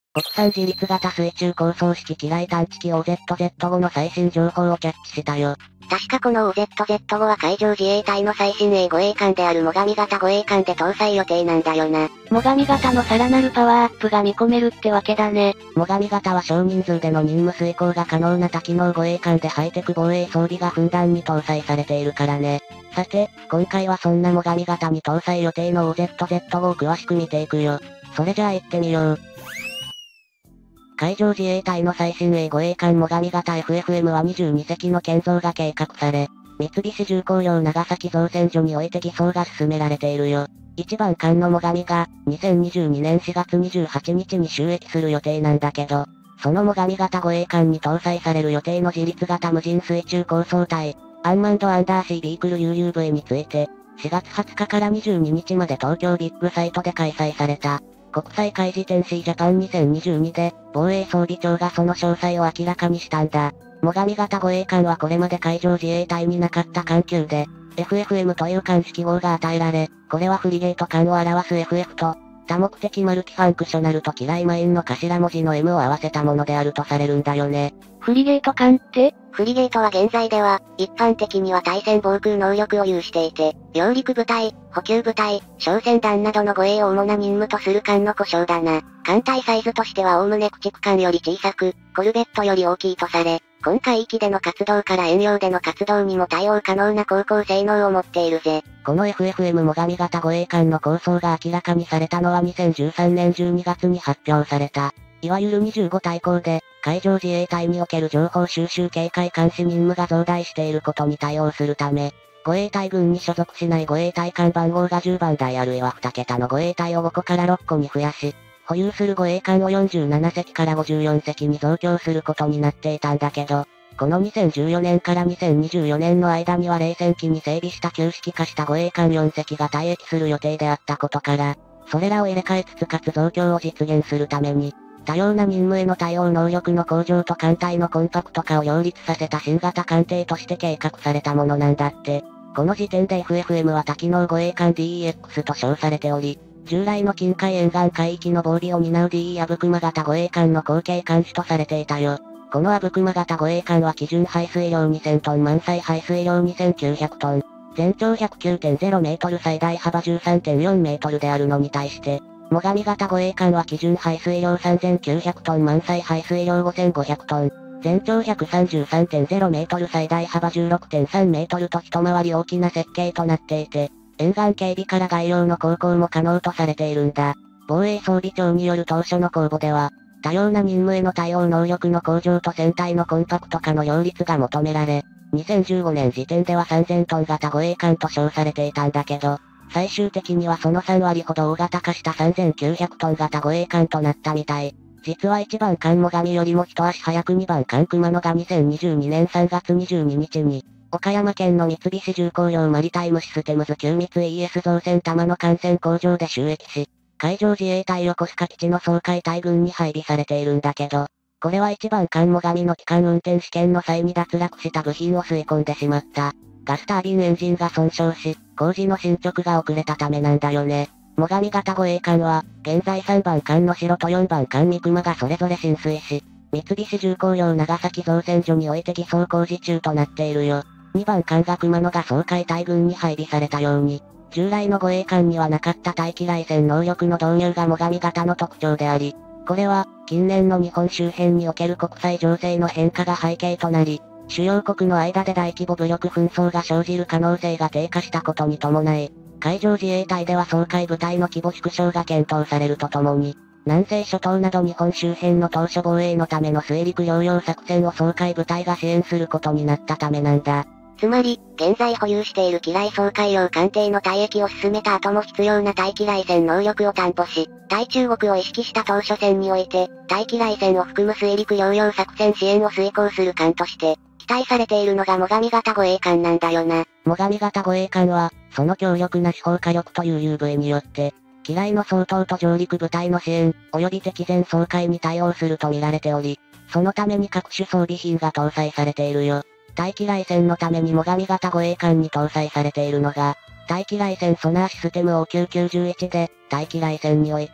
国産自立型水中高層式機雷探知機 オーゼットゼットご の最新情報をキャッチしたよ。 確かこの オーゼットゼットご は海上自衛隊の最新鋭護衛艦である最上型護衛艦で搭載予定なんだよな。 最上型のさらなるパワーアップが見込めるってわけだね。 最上型は少人数での任務遂行が可能な多機能護衛艦でハイテク防衛装備がふんだんに搭載されているからね。さて、今回はそんな最上型に搭載予定の オーゼットゼットご を詳しく見ていくよ。それじゃあ行ってみよう。海上自衛隊の最新鋭護衛艦最上型 エフエフエム はにじゅうにせきの建造が計画され、三菱重工業長崎造船所において偽装が進められているよ。一番艦の最上が、にせんにじゅうにねんしがつにじゅうはちにちに就役する予定なんだけど、その最上型護衛艦に搭載される予定の自立型無人水中高層隊、アンマンドアンダーシービークル ユーユーブイ について、しがつはつかからにじゅうににちまで東京ビッグサイトで開催された。国際海事展 シー ジャパンにせんにじゅうにで、防衛装備庁がその詳細を明らかにしたんだ。最上型護衛艦はこれまで海上自衛隊になかった艦級で、エフエフエム という艦式号が与えられ、これはフリゲート艦を表す エフエフ と、多目的マルチファンクショナルと機雷マインの頭文字の エム を合わせたものであるとされるんだよね。 フリゲート艦ってフリゲートは現在では、一般的には対戦防空能力を有していて、揚陸部隊、補給部隊、小船団などの護衛を主な任務とする艦の呼称だな。艦隊サイズとしては概ね駆逐艦より小さく、コルベットより大きいとされ、今海域での活動から遠洋での活動にも対応可能な航行性能を持っているぜ。 この エフエフエム 最上型護衛艦の構想が明らかにされたのはにせんじゅうさんねんじゅうにがつに発表された。いわゆるにじゅうご対抗で、海上自衛隊における情報収集警戒監視任務が増大していることに対応するため、護衛隊群に所属しない護衛隊艦番号がじゅうばん台あるいはにけたの護衛隊をごこからろっこに増やし、保有する護衛艦をよんじゅうななせきからごじゅうよんせきに増強することになっていたんだけど、このにせんじゅうよねんからにせんにじゅうよねんの間には冷戦期に整備した旧式化した護衛艦よんせきが退役する予定であったことから、それらを入れ替えつつかつ増強を実現するために、多様な任務への対応能力の向上と艦隊のコンパクト化を両立させた新型艦艇として計画されたものなんだって。この時点で エフエフエム は多機能護衛艦 ディーイーエックス と称されており、従来の近海沿岸海域の防備を担う ディーイー アブクマ型護衛艦の後継艦種とされていたよ。このアブクマ型護衛艦は基準排水量にせんトン満載排水量にせんきゅうひゃくトン、全長 ひゃくきゅうてんゼロメートル最大幅 じゅうさんてんよんメートルであるのに対して、最上型護衛艦は基準排水量さんぜんきゅうひゃくトン満載排水量ごせんごひゃくトン、全長 ひゃくさんじゅうさんてんゼロメートル最大幅 じゅうろくてんさんメートルと一回り大きな設計となっていて、沿岸警備から外洋の航行も可能とされているんだ。防衛装備庁による当初の公募では、多様な任務への対応能力の向上と船体のコンパクト化の両立が求められ、にせんじゅうごねん時点ではさんぜんトン型護衛艦と称されていたんだけど、最終的にはそのさんわりほど大型化したさんぜんきゅうひゃくトン型護衛艦となったみたい。実はいちばん艦最上よりも一足早くにばん艦熊野がにせんにじゅうにねんさんがつにじゅうににちに、岡山県の三菱重工業マリタイムシステムズ旧三井 イーエス 造船玉野艦船工場で就役し、海上自衛隊横須賀基地の掃海隊群に配備されているんだけど、これはいちばん艦最上の機関運転試験の際に脱落した部品を吸い込んでしまった。ガスタービンエンジンが損傷し、工事の進捗が遅れたためなんだよね。最上型護衛艦は、現在さんばん艦の城とよんばん艦三熊がそれぞれ浸水し、三菱重工業長崎造船所において偽装工事中となっているよ。にばん艦が熊野が掃海隊群に配備されたように、従来の護衛艦にはなかった対機雷戦能力の導入が最上型の特徴であり、これは、近年の日本周辺における国際情勢の変化が背景となり、主要国の間で大規模武力紛争が生じる可能性が低下したことに伴い、海上自衛隊では掃海部隊の規模縮小が検討されるとともに、南西諸島など日本周辺の島嶼防衛のための水陸両用作戦を掃海部隊が支援することになったためなんだ。 つまり、現在保有している機雷掃海用艦艇の退役を進めた後も必要な対機雷戦能力を担保し、対中国を意識した島嶼戦において、対機雷戦を含む水陸両用作戦支援を遂行する艦として、期待されているのが最上型護衛艦なんだよな。 最上型護衛艦は、その強力な四方火力という ユーブイ によって、機雷の掃討と上陸部隊の支援、及び敵前掃海に対応すると見られており、そのために各種装備品が搭載されているよ。対機雷戦のために最上型護衛艦に搭載されているのが、対機雷戦ソナーシステム オーキューきゅうじゅういち で、対機雷戦において、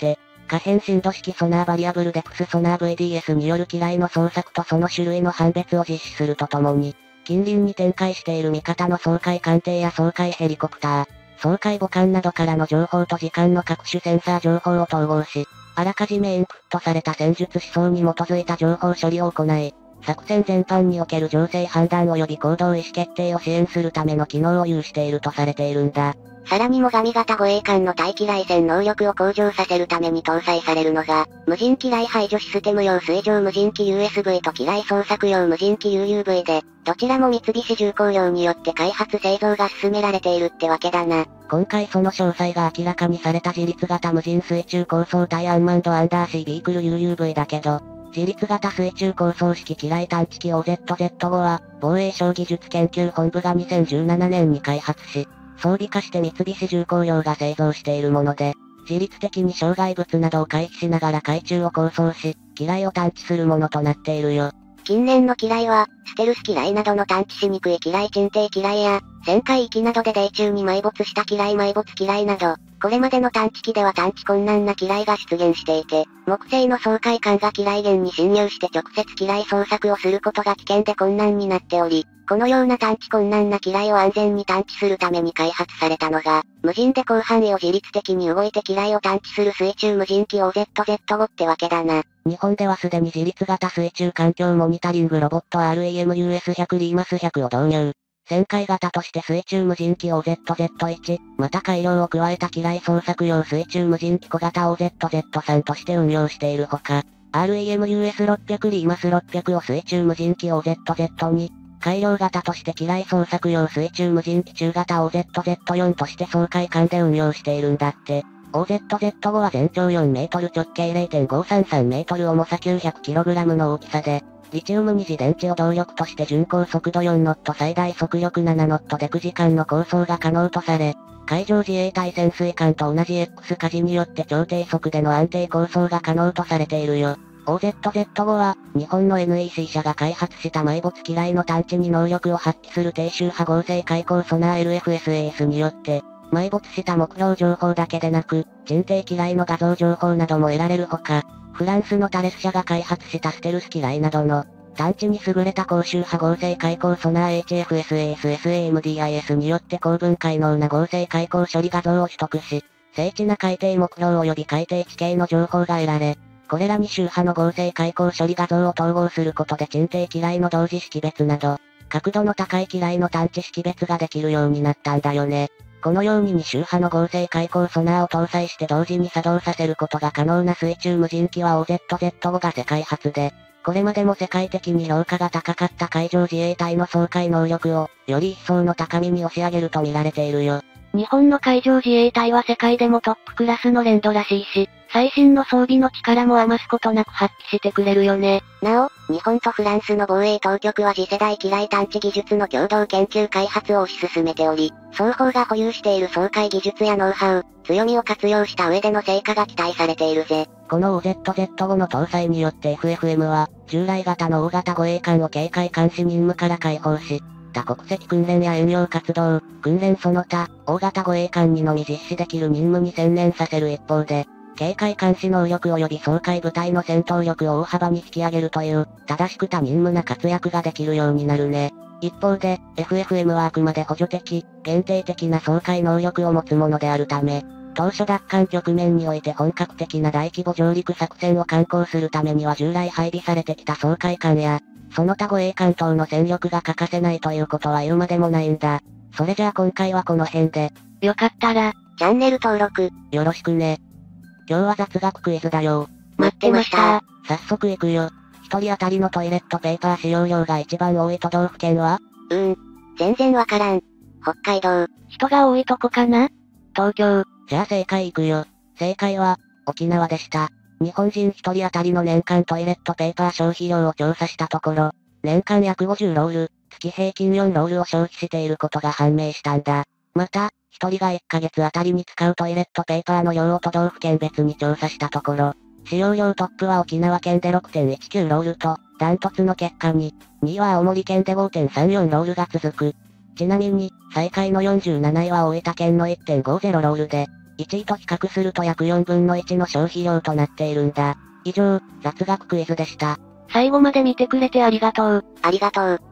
可変深度式ソナーバリアブルデプスソナー ブイディーエス による機雷の捜索とその種類の判別を実施するとともに、近隣に展開している味方の掃海艦艇や掃海ヘリコプター、掃海母艦などからの情報と時間の各種センサー情報を統合し、あらかじめインプットされた戦術思想に基づいた情報処理を行い、作戦全般における情勢判断及び行動意思決定を支援するための機能を有しているとされているんだ。 さらに最上型護衛艦の対機雷戦能力を向上させるために搭載されるのが、無人機雷排除システム用水上無人機 ユーエスブイ と機雷捜索用無人機 ユーユーブイ で、どちらも三菱重工業によって開発製造が進められているってわけだな。 今回その詳細が明らかにされた自立型無人水中高層対アンマンドアンダーシービークル ユーユーブイ だけど、自立型水中高層式機雷探知機 オーゼットゼットご は、防衛省技術研究本部がにせんじゅうななねんに開発し、装備化して三菱重工業が製造しているもので、自律的に障害物などを回避しながら海中を航走し、機雷を探知するものとなっているよ。 近年の機雷は、ステルス機雷などの探知しにくい機雷沈底機雷や、旋海域などで泥中に埋没した機雷埋没機雷など、これまでの探知機では探知困難な機雷が出現していて、木製の掃海艦が機雷源に侵入して直接機雷捜索をすることが危険で困難になっており、このような探知困難な機雷を安全に探知するために開発されたのが、無人で広範囲を自律的に動いて機雷を探知する水中無人機 オーゼットゼットご ってわけだな。 日本ではすでに自律型水中環境モニタリングロボット アールイーエムユーエスひゃくリーマスひゃく を導入。旋回型として水中無人機 オーゼットゼットワン、また改良を加えた機雷捜索用水中無人機小型 オーゼットゼットスリー として運用しているほか、アールイーエムユーエスろっぴゃくリーマスろっぴゃくを水中無人機 オーゼットゼットツー、改良型として機雷捜索用水中無人機中型 オーゼットゼットフォー として掃海艦で運用しているんだって。オーゼットゼットフォー は全長よんメートル直径 れいてんごさんさんメートル重さ きゅうひゃくキログラム の大きさで、リチウム二次電池を動力として巡航速度よんノット最大速力ななノットでくじかんの航走が可能とされ、海上自衛隊潜水艦と同じ X 舵によって超低速での安定航走が可能とされているよ。オーゼットゼットフォー は、日本の エヌイーシー 社が開発した埋没機雷の探知に能力を発揮する低周波合成開口ソナー エルエフエスエーエス によって、埋没した目標情報だけでなく、沈底機雷の画像情報なども得られるほか、フランスのタレス社が開発したステルス機雷などの、探知に優れた高周波合成開口ソナー エイチエフエスエーエスエスエーエムディーアイエス によって高分解能な合成開口処理画像を取得し、精緻な海底目標及び海底地形の情報が得られ、これらに周波の合成開口処理画像を統合することで沈底機雷の同時識別など、角度の高い機雷の探知識別ができるようになったんだよね。このようにに周波の合成開口ソナーを搭載して同時に作動させることが可能な水中無人機は オーゼットゼットフォー が世界初で、これまでも世界的に評価が高かった海上自衛隊の掃海能力を、より一層の高みに押し上げると見られているよ。 日本の海上自衛隊は世界でもトップクラスの連動らしいし、最新の装備の力も余すことなく発揮してくれるよね。 なお、日本とフランスの防衛当局は次世代機雷探知技術の共同研究開発を推し進めており、双方が保有している掃海技術やノウハウ、強みを活用した上での成果が期待されているぜ。 この オーゼットゼットフォー の搭載によって エフエフエム は、従来型の大型護衛艦を警戒監視任務から解放し、多国籍訓練や遠洋活動、訓練その他、大型護衛艦にのみ実施できる任務に専念させる一方で、警戒監視能力及び掃海部隊の戦闘力を大幅に引き上げるという、正しく多任務な活躍ができるようになるね。一方で、エフエフエム はあくまで補助的、限定的な掃海能力を持つものであるため、当初奪還局面において本格的な大規模上陸作戦を敢行するためには従来配備されてきた掃海艦や、その他護衛艦等の戦力が欠かせないということは言うまでもないんだ。それじゃあ今回はこの辺で。 よかったら、 チャンネル登録、 よろしくね。今日は雑学クイズだよ。 待ってました。 早速行くよ。一人当たりのトイレットペーパー使用量が一番多い都道府県は？ うーん。全然わからん。北海道。 人が多いとこかな？東京。 じゃあ正解行くよ。正解は、沖縄でした。日本人一人当たりの年間トイレットペーパー消費量を調査したところ、年間約ごじゅうロール、月平均よんロールを消費していることが判明したんだ。また、一人がいっかげつあたりに使うトイレットペーパーの量を都道府県別に調査したところ、使用量トップは沖縄県で ろくてんいちきゅうロールと、ダントツの結果に、にいは青森県で ごてんさんよんロールが続く。ちなみに、最下位のよんじゅうなないは大分県の いってんごゼロロールで、 いちいと比較すると約よんぶんのいちの消費量となっているんだ。以上、雑学クイズでした。 最後まで見てくれてありがとう。 ありがとう。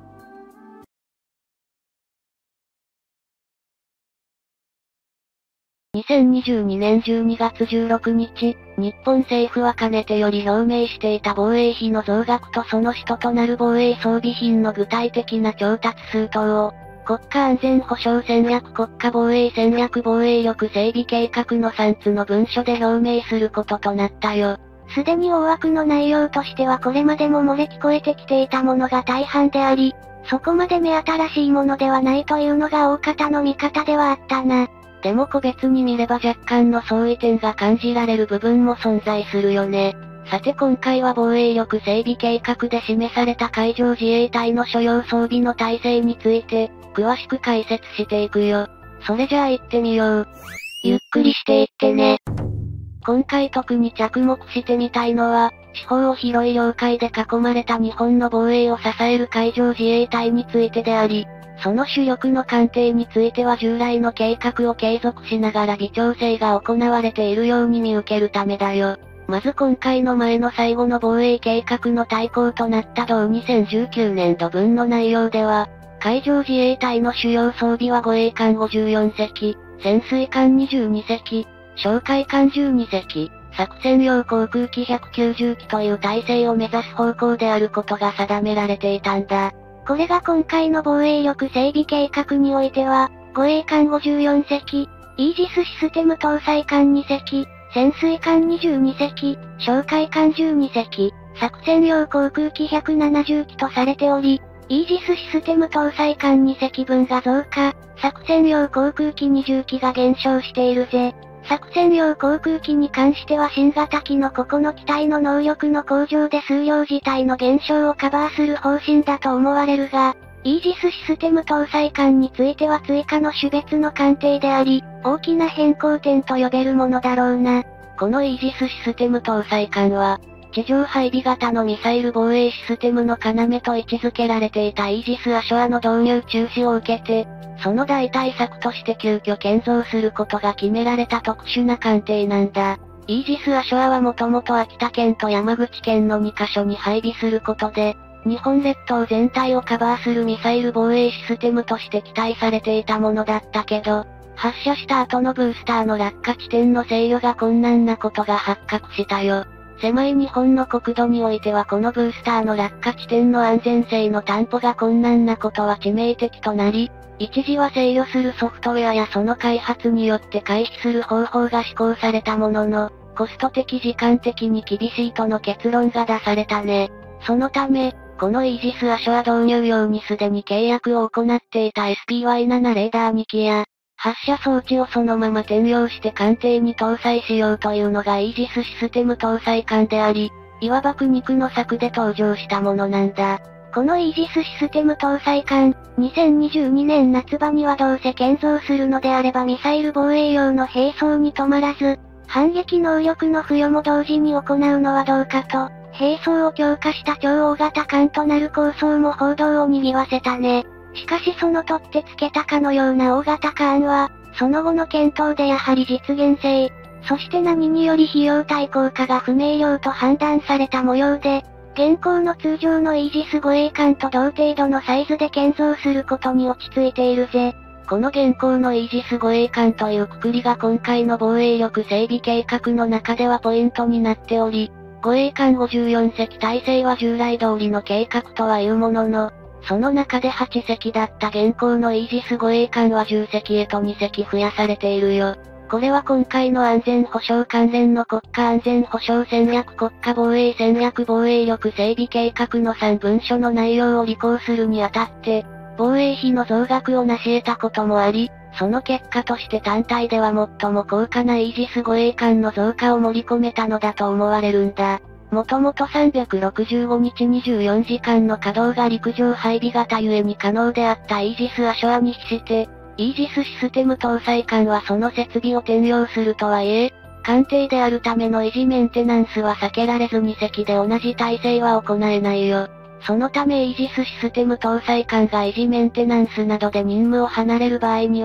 にせんにじゅうにねんじゅうにがつじゅうろくにち、日本政府はかねてより表明していた防衛費の増額とその使途となる防衛装備品の具体的な調達数等を、国家安全保障戦略国家防衛戦略防衛力整備計画のさんつの文書で表明することとなったよ。 すでに大枠の内容としてはこれまでも漏れ聞こえてきていたものが大半であり、そこまで目新しいものではないというのが大方の見方ではあったな。 でも個別に見れば若干の相違点が感じられる部分も存在するよね。さて今回は防衛力整備計画で示された海上自衛隊の所要装備の体制について、詳しく解説していくよ。それじゃあ行ってみよう。ゆっくりしていってね。今回特に着目してみたいのは、四方を広い領海で囲まれた日本の防衛を支える海上自衛隊についてであり、その主力の艦艇については従来の計画を継続しながら微調整が行われているように見受けるためだよ。まず今回の前の最後の防衛計画の大綱となった同にせんじゅうきゅうねんど分の内容では、海上自衛隊の主要装備は護衛艦ごじゅうよんせき、潜水艦にじゅうにせき、哨戒艦じゅうにせき、作戦用航空機ひゃくきゅうじゅうきという体制を目指す方向であることが定められていたんだ。 これが今回の防衛力整備計画においては、護衛艦ごじゅうよんせき、イージスシステム搭載艦にせき、潜水艦にじゅうにせき、哨戒艦じゅうにせき、作戦用航空機ひゃくななじゅうきとされており、イージスシステム搭載艦にせきぶんが増加、作戦用航空機にじゅうきが減少しているぜ。作戦用航空機に関しては新型機の個々の機体の能力の向上で数量自体の減少をカバーする方針だと思われるが、イージスシステム搭載艦については追加の種別の艦艇であり、大きな変更点と呼べるものだろうな。 このイージスシステム搭載艦は、地上配備型のミサイル防衛システムの要と位置づけられていたイージス・アショアの導入中止を受けて、その代替策として急遽建造することが決められた特殊な艦艇なんだ。イージス・アショアはもともと秋田県と山口県のにかしょに配備することで、日本列島全体をカバーするミサイル防衛システムとして期待されていたものだったけど、発射した後のブースターの落下地点の制御が困難なことが発覚したよ。狭い日本の国土においてはこのブースターの落下地点の安全性の担保が困難なことは致命的となり、一時は制御するソフトウェアやその開発によって回避する方法が施行されたものの、コスト的時間的に厳しいとの結論が出されたね。そのため、このイージス・アショア導入用にすでに契約を行っていた エスピーワイセブン レーダーにきや、発射装置をそのまま転用して艦艇に搭載しようというのがイージスシステム搭載艦であり、いわば苦肉の策で登場したものなんだ。 このイージスシステム搭載艦、にせんにじゅうにねん夏場にはどうせ建造するのであればミサイル防衛用の並走に止まらず、反撃能力の付与も同時に行うのはどうかと、並走を強化した超大型艦となる構想も報道を賑わせたね。しかしその取ってつけたかのような大型化案は、その後の検討でやはり実現性、そして何により費用対効果が不明瞭と判断された模様で、現行の通常のイージス護衛艦と同程度のサイズで建造することに落ち着いているぜ。 この現行のイージス護衛艦という括りが今回の防衛力整備計画の中ではポイントになっており、護衛艦ごじゅうよんせき体制は従来通りの計画とはいうものの、その中ではちせきだった現行のイージス護衛艦はじゅっせきへとにせき増やされているよ。これは今回の安全保障関連の国家安全保障戦略国家防衛戦略防衛力整備計画のさんぶんしょの内容を履行するにあたって、防衛費の増額を成し得たこともあり、その結果として単体では最も高価なイージス護衛艦の増加を盛り込めたのだと思われるんだ。もともとさんびゃくろくじゅうごにちにじゅうよんじかんの稼働が陸上配備型ゆえに可能であったイージス・アショアに比して、イージスシステム搭載艦はその設備を転用するとはいえ、艦艇であるための維持メンテナンスは避けられずに隻で同じ体制は行えないよ。そのためイージスシステム搭載艦が維持メンテナンスなどで任務を離れる場合には、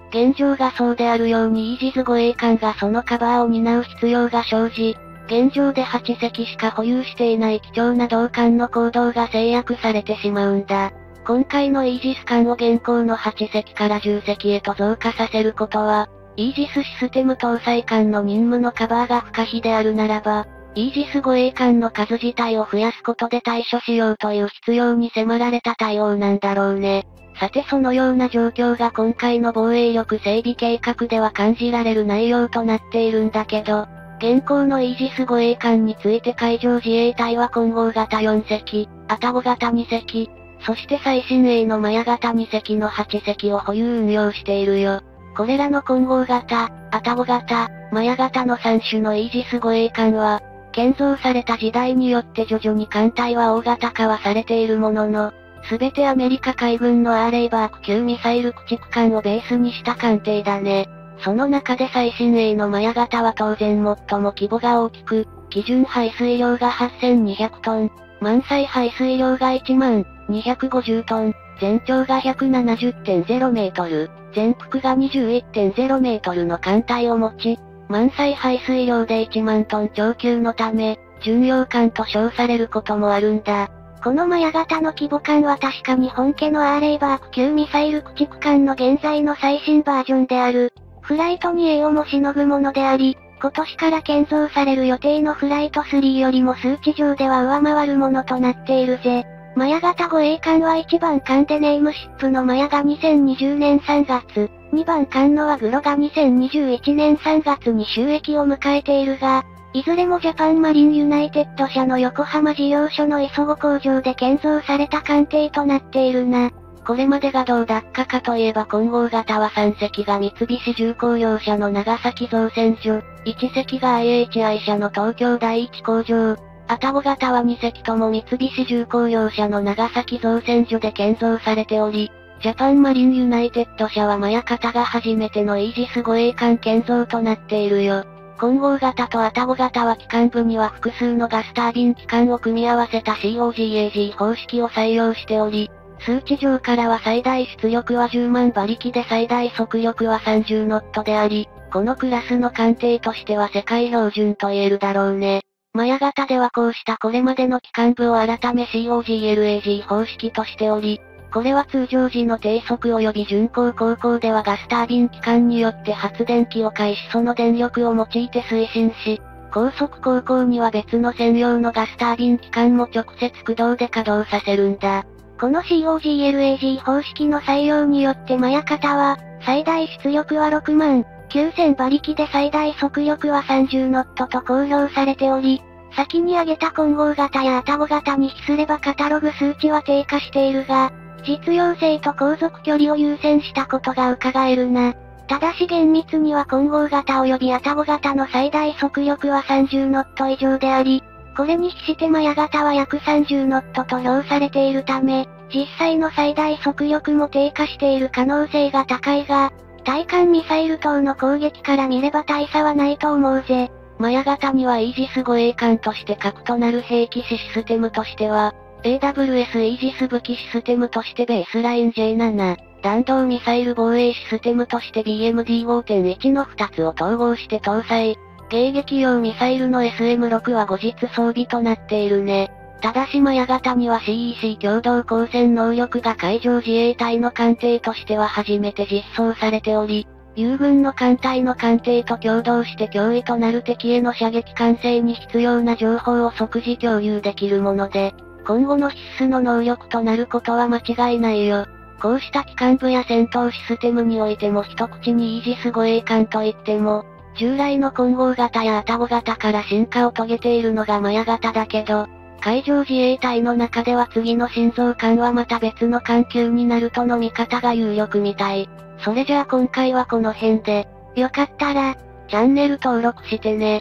現状がそうであるようにイージス護衛艦がそのカバーを担う必要が生じ、現状ではち隻しか保有していない貴重な同艦の行動が制約されてしまうんだ。今回のイージス艦を現行のはち隻からじゅっ隻へと増加させることは、イージスシステム搭載艦の任務のカバーが不可避であるならば、イージス護衛艦の数自体を増やすことで対処しようという必要に迫られた対応なんだろうね。さてそのような状況が今回の防衛力整備計画では感じられる内容となっているんだけど、現行のイージス護衛艦について海上自衛隊は混合型よん隻、アタゴ型に隻、そして最新鋭のマヤ型に隻のはち隻を保有運用しているよ。これらの混合型、アタゴ型、マヤ型のさん種のイージス護衛艦は、建造された時代によって徐々に艦隊は大型化はされているものの、すべてアメリカ海軍のアーレイバーク級ミサイル駆逐艦をベースにした艦艇だね。その中で最新鋭のマヤ型は当然最も規模が大きく、基準排水量がはっせんにひゃくトン、満載排水量がいちまんにひゃくごじゅうトン、全長が ひゃくななじゅってんゼロメートル、全幅が にじゅういってんゼロメートルの艦隊を持ち、満載排水量でいちまんトン超級のため、巡洋艦と称されることもあるんだ。このマヤ型の規模艦は確かに本家のアーレイバーク級ミサイル駆逐艦の現在の最新バージョンである、フライトに エー をもしのぐものであり、今年から建造される予定のフライトスリーよりも数値上では上回るものとなっているぜ。マヤ型護衛艦はいちばん艦でネームシップのマヤがにせんにじゅうねんさんがつ、にばん艦のアグロがにせんにじゅういちねんさんがつに収益を迎えているが、いずれもジャパンマリンユナイテッド社の横浜事業所の磯子工場で建造された艦艇となっているな。 これまでがどうだったかといえば混合型はさん隻が三菱重工業社の長崎造船所、いち隻が アイエイチアイ 社の東京第一工場、アタゴ型はに隻とも三菱重工業社の長崎造船所で建造されており、ジャパンマリンユナイテッド社はマヤ型が初めてのイージス護衛艦建造となっているよ。混合型とアタゴ型は機関部には複数のガスタービン機関を組み合わせた シーオージーエージー 方式を採用しており、数値上からは最大出力はじゅうまん馬力で最大速力はさんじゅうノットであり、このクラスの艦艇としては世界標準と言えるだろうね。マヤ型ではこうしたこれまでの機関部を改め シーオージーエルエージー 方式としており、これは通常時の低速及び巡航航行ではガスタービン機関によって発電機を介しその電力を用いて推進し、高速航行には別の専用のガスタービン機関も直接駆動で稼働させるんだ。 この シーオージーエルエージー 方式の採用によってマヤ型は、最大出力はろくまんきゅうせん馬力で最大速力はさんじゅうノットと公表されており、先に挙げた混合型やアタゴ型に比すればカタログ数値は低下しているが、実用性と航続距離を優先したことが伺えるな。ただし厳密には混合型及びアタゴ型の最大速力はさんじゅうノット以上であり、これに比してマヤ型は約さんじゅうノットと表されているため、実際の最大速力も低下している可能性が高いが、対艦ミサイル等の攻撃から見れば大差はないと思うぜ。 マヤ型にはイージス護衛艦として核となる兵器システムとしては、エーダブリューエス イージス武器システムとしてベースライン ジェイセブン、弾道ミサイル防衛システムとして ビーエムディーごてんいち のふたつを統合して搭載。迎撃用ミサイルの エスエムシックス は後日装備となっているね。ただしマヤ型には シーイーシー 共同光線能力が海上自衛隊の艦艇としては初めて実装されており、友軍の艦隊の艦艇と共同して脅威となる敵への射撃管制に必要な情報を即時共有できるもので、今後の必須の能力となることは間違いないよ。こうした機関部や戦闘システムにおいても一口にイージス護衛艦といっても、従来の混合型やアタゴ型から進化を遂げているのがマヤ型だけど、海上自衛隊の中では次の心臓艦はまた別の艦級になるとの見方が有力みたい。それじゃあ今回はこの辺で、よかったら、チャンネル登録してね。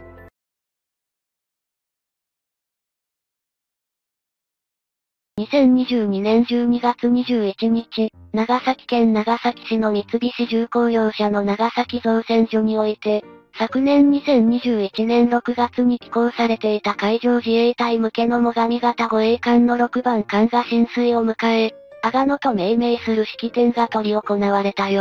にせんにじゅうにねんじゅうにがつにじゅういちにち、長崎県長崎市の三菱重工業社の長崎造船所において、昨年にせんにじゅういちねんろくがつに寄港されていた海上自衛隊向けの最上型護衛艦のろくばん艦が進水を迎え、阿賀野と命名する式典が執り行われたよ。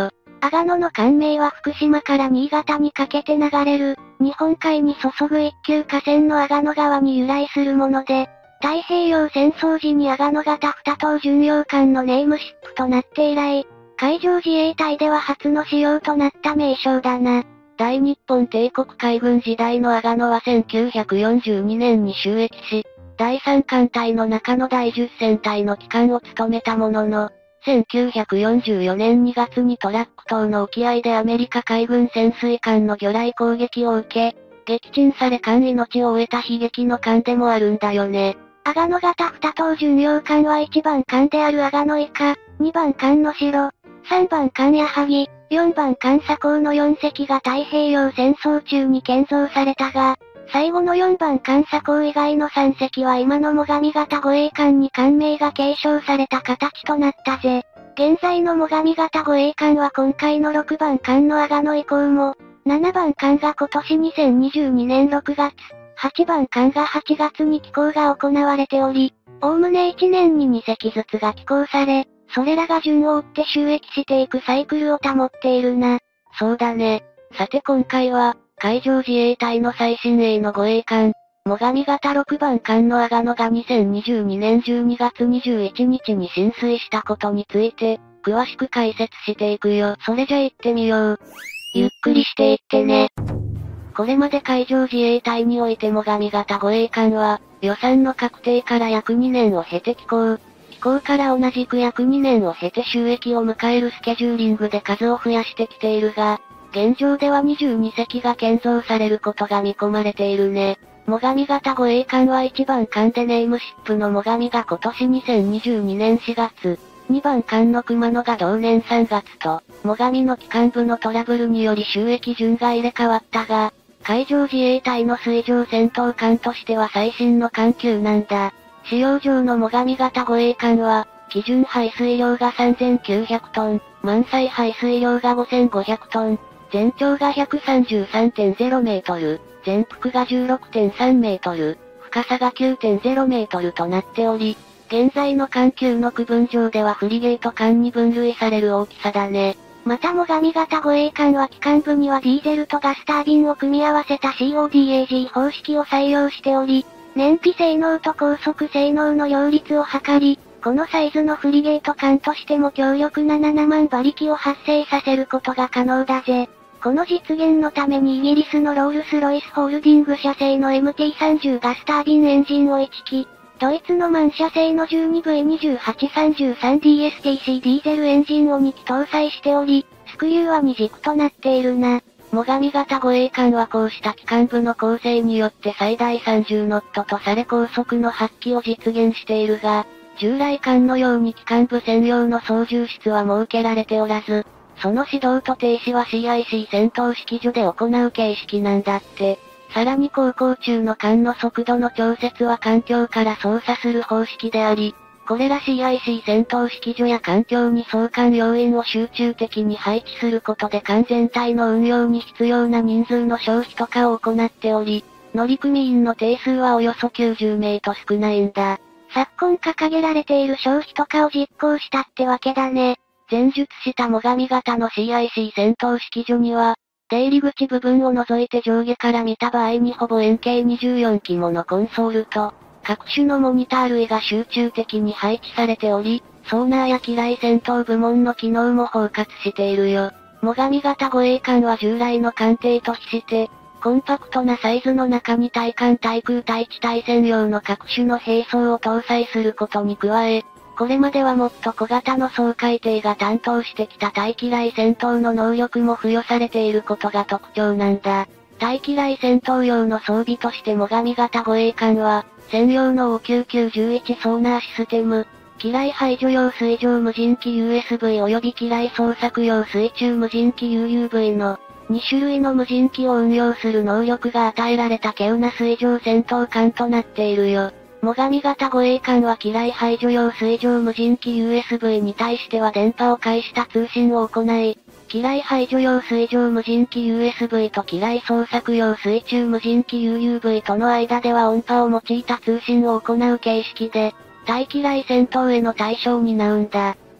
阿賀野の艦名は福島から新潟にかけて流れる、日本海に注ぐ一級河川の阿賀野川に由来するもので、太平洋戦争時に阿賀野型二等巡洋艦のネームシップとなって以来、海上自衛隊では初の使用となった名称だな。 大日本帝国海軍時代の阿賀野はせんきゅうひゃくよんじゅうにねんに就役し、だいさん艦隊の中のだいじゅっ戦隊の機関を務めたものの、せんきゅうひゃくよんじゅうよねんにがつにトラック島の沖合でアメリカ海軍潜水艦の魚雷攻撃を受け、撃沈され艦命を終えた悲劇の艦でもあるんだよね。 阿賀野型二等巡洋艦はいちばん艦である阿賀野以下、にばん艦能代、さんばん艦矢作、よんばん艦左高のよん隻が太平洋戦争中に建造されたが、最後のよんばん艦左高以外のさん隻は今の最上型護衛艦に艦名が継承された形となったぜ。現在の最上型護衛艦は今回のろくばん艦の阿賀野以降も、ななばん艦が今年にせんにじゅうにねんろくがつ、はちばん艦がはちがつに寄港が行われており、おおむねいちねんにに隻ずつが寄港され、それらが順を追って収益していくサイクルを保っているな。 そうだね。さて今回は、海上自衛隊の最新鋭の護衛艦、最上型ろくばん艦の阿賀野がにせんにじゅうにねんじゅうにがつにじゅういちにちに浸水したことについて、詳しく解説していくよ。それじゃ行ってみよう。 ゆっくりしていってね。 これまで海上自衛隊において最上型護衛艦は、予算の確定から約にねんを経て寄港。寄港から同じく約にねんを経て収益を迎えるスケジューリングで数を増やしてきているが、現状ではにじゅうに隻が建造されることが見込まれているね。最上型護衛艦はいちばん艦でネームシップの最上が今年にせんにじゅうにねんしがつ、にばん艦の熊野が同年さんがつと、最上の機関部のトラブルにより収益順が入れ替わったが、海上自衛隊の水上戦闘艦としては最新の艦級なんだ。使用上の最上型護衛艦は、基準排水量がさんぜんきゅうひゃくトン、満載排水量がごせんごひゃくトン、全長が ひゃくさんじゅうさんてんゼロメートル、全幅が じゅうろくてんさんメートル、深さが きゅうてんゼロメートルとなっており、現在の艦級の区分上ではフリゲート艦に分類される大きさだね。 また最上型護衛艦は機関部にはディーゼルとガスタービンを組み合わせた シーオーディーエージー 方式を採用しており、燃費性能と高速性能の両立を図り、このサイズのフリゲート艦としても強力なななまんばりきを発生させることが可能だぜ。この実現のためにイギリスのロールスロイスホールディング社製の エムティーさんじゅう ガスタービンエンジンをいっ機、ドイツのマン社製の じゅうにブイにじゅうはちさんじゅうさんディーエスティーシー ディーゼルエンジンをに機搭載しており、スクリューはに軸となっているな。 最上型護衛艦はこうした機関部の構成によって最大さんじゅうノットとされ高速の発揮を実現しているが、従来艦のように機関部専用の操縦室は設けられておらず、その始動と停止は シーアイシー 戦闘指揮所で行う形式なんだって。さらに航行中の艦の速度の調節は環境から操作する方式であり、これら シーアイシー 戦闘指揮所や環境に相関要員を集中的に配置することで艦全体の運用に必要な人数の消費とかを行っており、乗組員の定数はおよそきゅうじゅうめいと少ないんだ。 昨今掲げられている消費とかを実行したってわけだね。 前述した最上型の シーアイシー 戦闘指揮所には、出入り口部分を除いて上下から見た場合にほぼ円形にじゅうよんきものコンソールと、各種のモニター類が集中的に配置されており、ソーナーや機雷戦闘部門の機能も包括しているよ。最上型護衛艦は従来の艦艇と比して、コンパクトなサイズの中に対艦対空対地対戦用の各種の兵装を搭載することに加え、これまではもっと小型の掃海艇が担当してきた対機雷戦闘の能力も付与されていることが特徴なんだ。対機雷戦闘用の装備として最上型護衛艦は、専用の オーきゅうきゅういちソーナーシステム、機雷排除用水上無人機 ユーエスブイ 及び機雷捜索用水中無人機 ユーユーブイ のに種類の無人機を運用する能力が与えられた稀有な水上戦闘艦となっているよ。最上型護衛艦は機雷排除用水上無人機 ユーエスブイ に対しては電波を介した通信を行い、機雷排除用水上無人機 ユーエスブイ と機雷捜索用水中無人機 ユーユーブイ との間では音波を用いた通信を行う形式で、対機雷戦闘への対象になるんだ。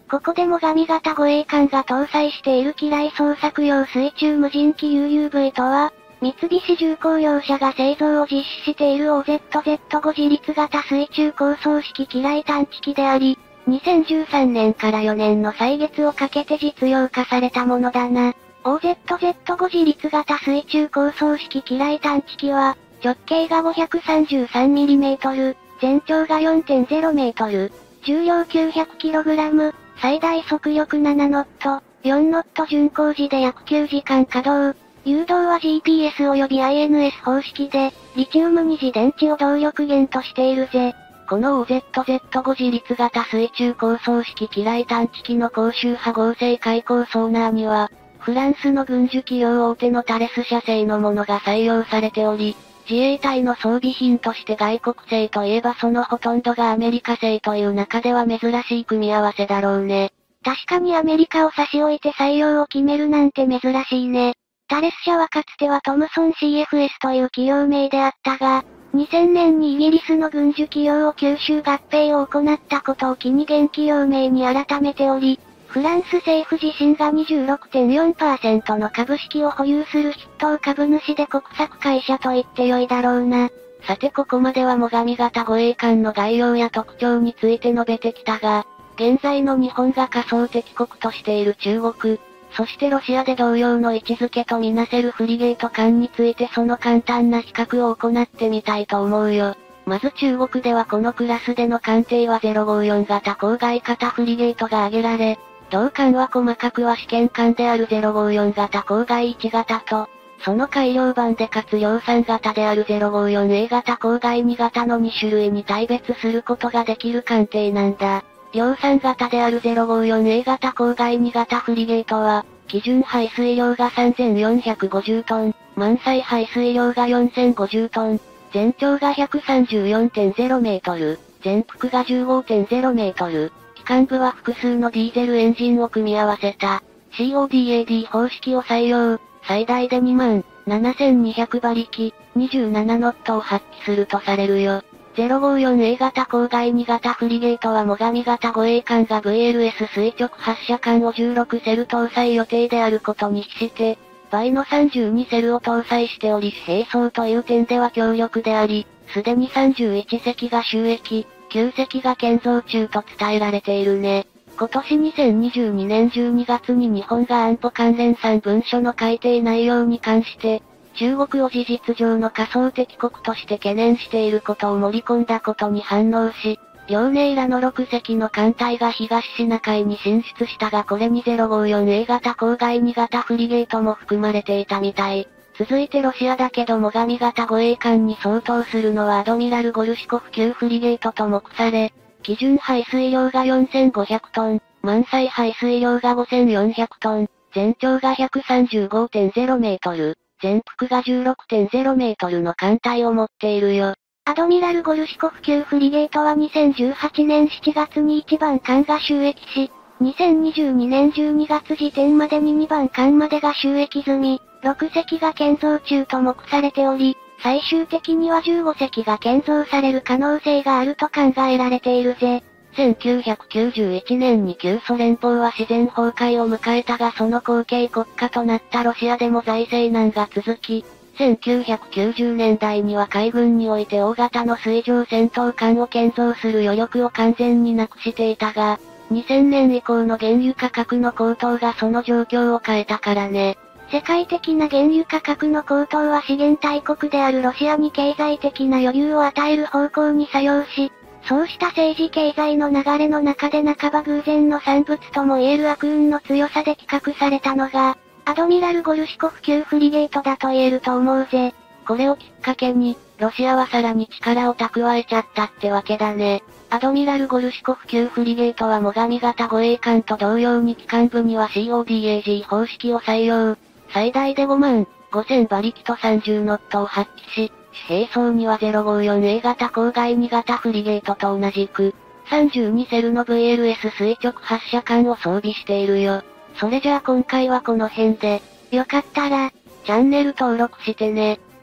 ここで最上型護衛艦が搭載している機雷捜索用水中無人機 ユーユーブイ とは、三菱重工業者が製造を実施している オーゼットゼットご 自立型水中高層式機雷探知機であり、にせんじゅうさんねんからよねんの歳月をかけて実用化されたものだな。オーゼットゼットご 自立型水中高層式機雷探知機は、直径が ごひゃくさんじゅうさんミリメートル、全長が よんてんゼロメートル、重量 きゅうひゃくキログラム、最大速力ななノット、よんノット巡航時で約きゅうじかん稼働。誘導は ジーピーエス 及び アイエヌエス 方式で、リチウム二次電池を動力源としているぜ。 この オーゼットゼットご 自立型水中高層式機雷探知機の高周波合成開口ソーナーには、フランスの軍需企業大手のタレス社製のものが採用されており、自衛隊の装備品として外国製といえばそのほとんどがアメリカ製という中では珍しい組み合わせだろうね。 確かにアメリカを差し置いて採用を決めるなんて珍しいね。タレス社はかつてはトムソン シーエフエス という企業名であったが、にせんねんにイギリスの軍需企業を吸収合併を行ったことを機に現企業名に改めており、フランス政府自身が にじゅうろくてんよんパーセント の株式を保有する筆頭株主で国策会社と言ってよいだろうな。 さてここまでは最上型護衛艦の概要や特徴について述べてきたが、現在の日本が仮想敵国としている中国、そしてロシアで同様の位置づけとみなせるフリゲート艦についてその簡単な比較を行ってみたいと思うよ。まず中国ではこのクラスでの艦艇はゼロごよん型郊外型フリゲートが挙げられ、同艦は細かくは試験艦であるゼロごよん型郊外いち型と、その改良版でかつ量産型である ゼロごよんエー 型郊外に型のに種類に大別することができる艦艇なんだ。量産型である ゼロごよんエー 型郊外に型フリゲートは、基準排水量がさんぜんよんひゃくごじゅうトン、満載排水量がよんせんごじゅうトン、全長が ひゃくさんじゅうよんてんゼロメートル、全幅が じゅうごてんゼロメートル、機関部は複数のディーゼルエンジンを組み合わせた シーオーディーエーディー 方式を採用、最大で にまんななせんにひゃくばりき、にじゅうななノットを発揮するとされるよ。ゼロごよんエー 型郊外に型フリゲートは最上型護衛艦が ブイエルエス 垂直発射艦をじゅうろくセル搭載予定であることに比して、倍のさんじゅうにセルを搭載しており並走という点では強力であり、すでにさんじゅういちせきが就役、きゅうせきが建造中と伝えられているね。今年にせんにじゅうにねんじゅうにがつに日本が安保関連さん文書の改定内容に関して、中国を事実上の仮想敵国として懸念していることを盛り込んだことに反応し、遼寧らのろくせきの艦隊が東シナ海に進出したがこれに ゼロごよんエー 型郊外に型フリゲートも含まれていたみたい。続いてロシアだけど最上型護衛艦に相当するのはアドミラルゴルシコフ級フリゲートと目され、基準排水量がよんせんごひゃくトン、満載排水量がごせんよんひゃくトン、全長が ひゃくさんじゅうごてんゼロメートル、全幅が じゅうろくてんゼロメートルの艦隊を持っているよ。 アドミラルゴルシコフ級フリゲートはにせんじゅうはちねんしちがつにいちばん艦が就役し、にせんにじゅうにねんじゅうにがつ時点までににばん艦までが就役済み、ろくせきが建造中と目されており、最終的にはじゅうごせきが建造される可能性があると考えられているぜ。 せんきゅうひゃくきゅうじゅういちねんに旧ソ連邦は自然崩壊を迎えたがその後継国家となったロシアでも財政難が続き、せんきゅうひゃくきゅうじゅうねんだいには海軍において大型の水上戦闘艦を建造する余力を完全になくしていたが、にせんねん以降の原油価格の高騰がその状況を変えたからね。 世界的な原油価格の高騰は資源大国であるロシアに経済的な余裕を与える方向に作用し、そうした政治経済の流れの中で半ば偶然の産物とも言える悪運の強さで企画されたのが、アドミラルゴルシコフ級フリゲートだと言えると思うぜ。 これをきっかけに、ロシアはさらに力を蓄えちゃったってわけだね。アドミラルゴルシコフ級フリゲートは最上型護衛艦と同様に機関部には シーオーディーエージー 方式を採用。最大でごまんごせんばりきとさんじゅうノットを発揮し、並走には ゼロごよんエー 型郊外に型フリゲートと同じく、さんじゅうにセルの ブイエルエス 垂直発射艦を装備しているよ。それじゃあ今回はこの辺で、 よかったら、 チャンネル登録してね。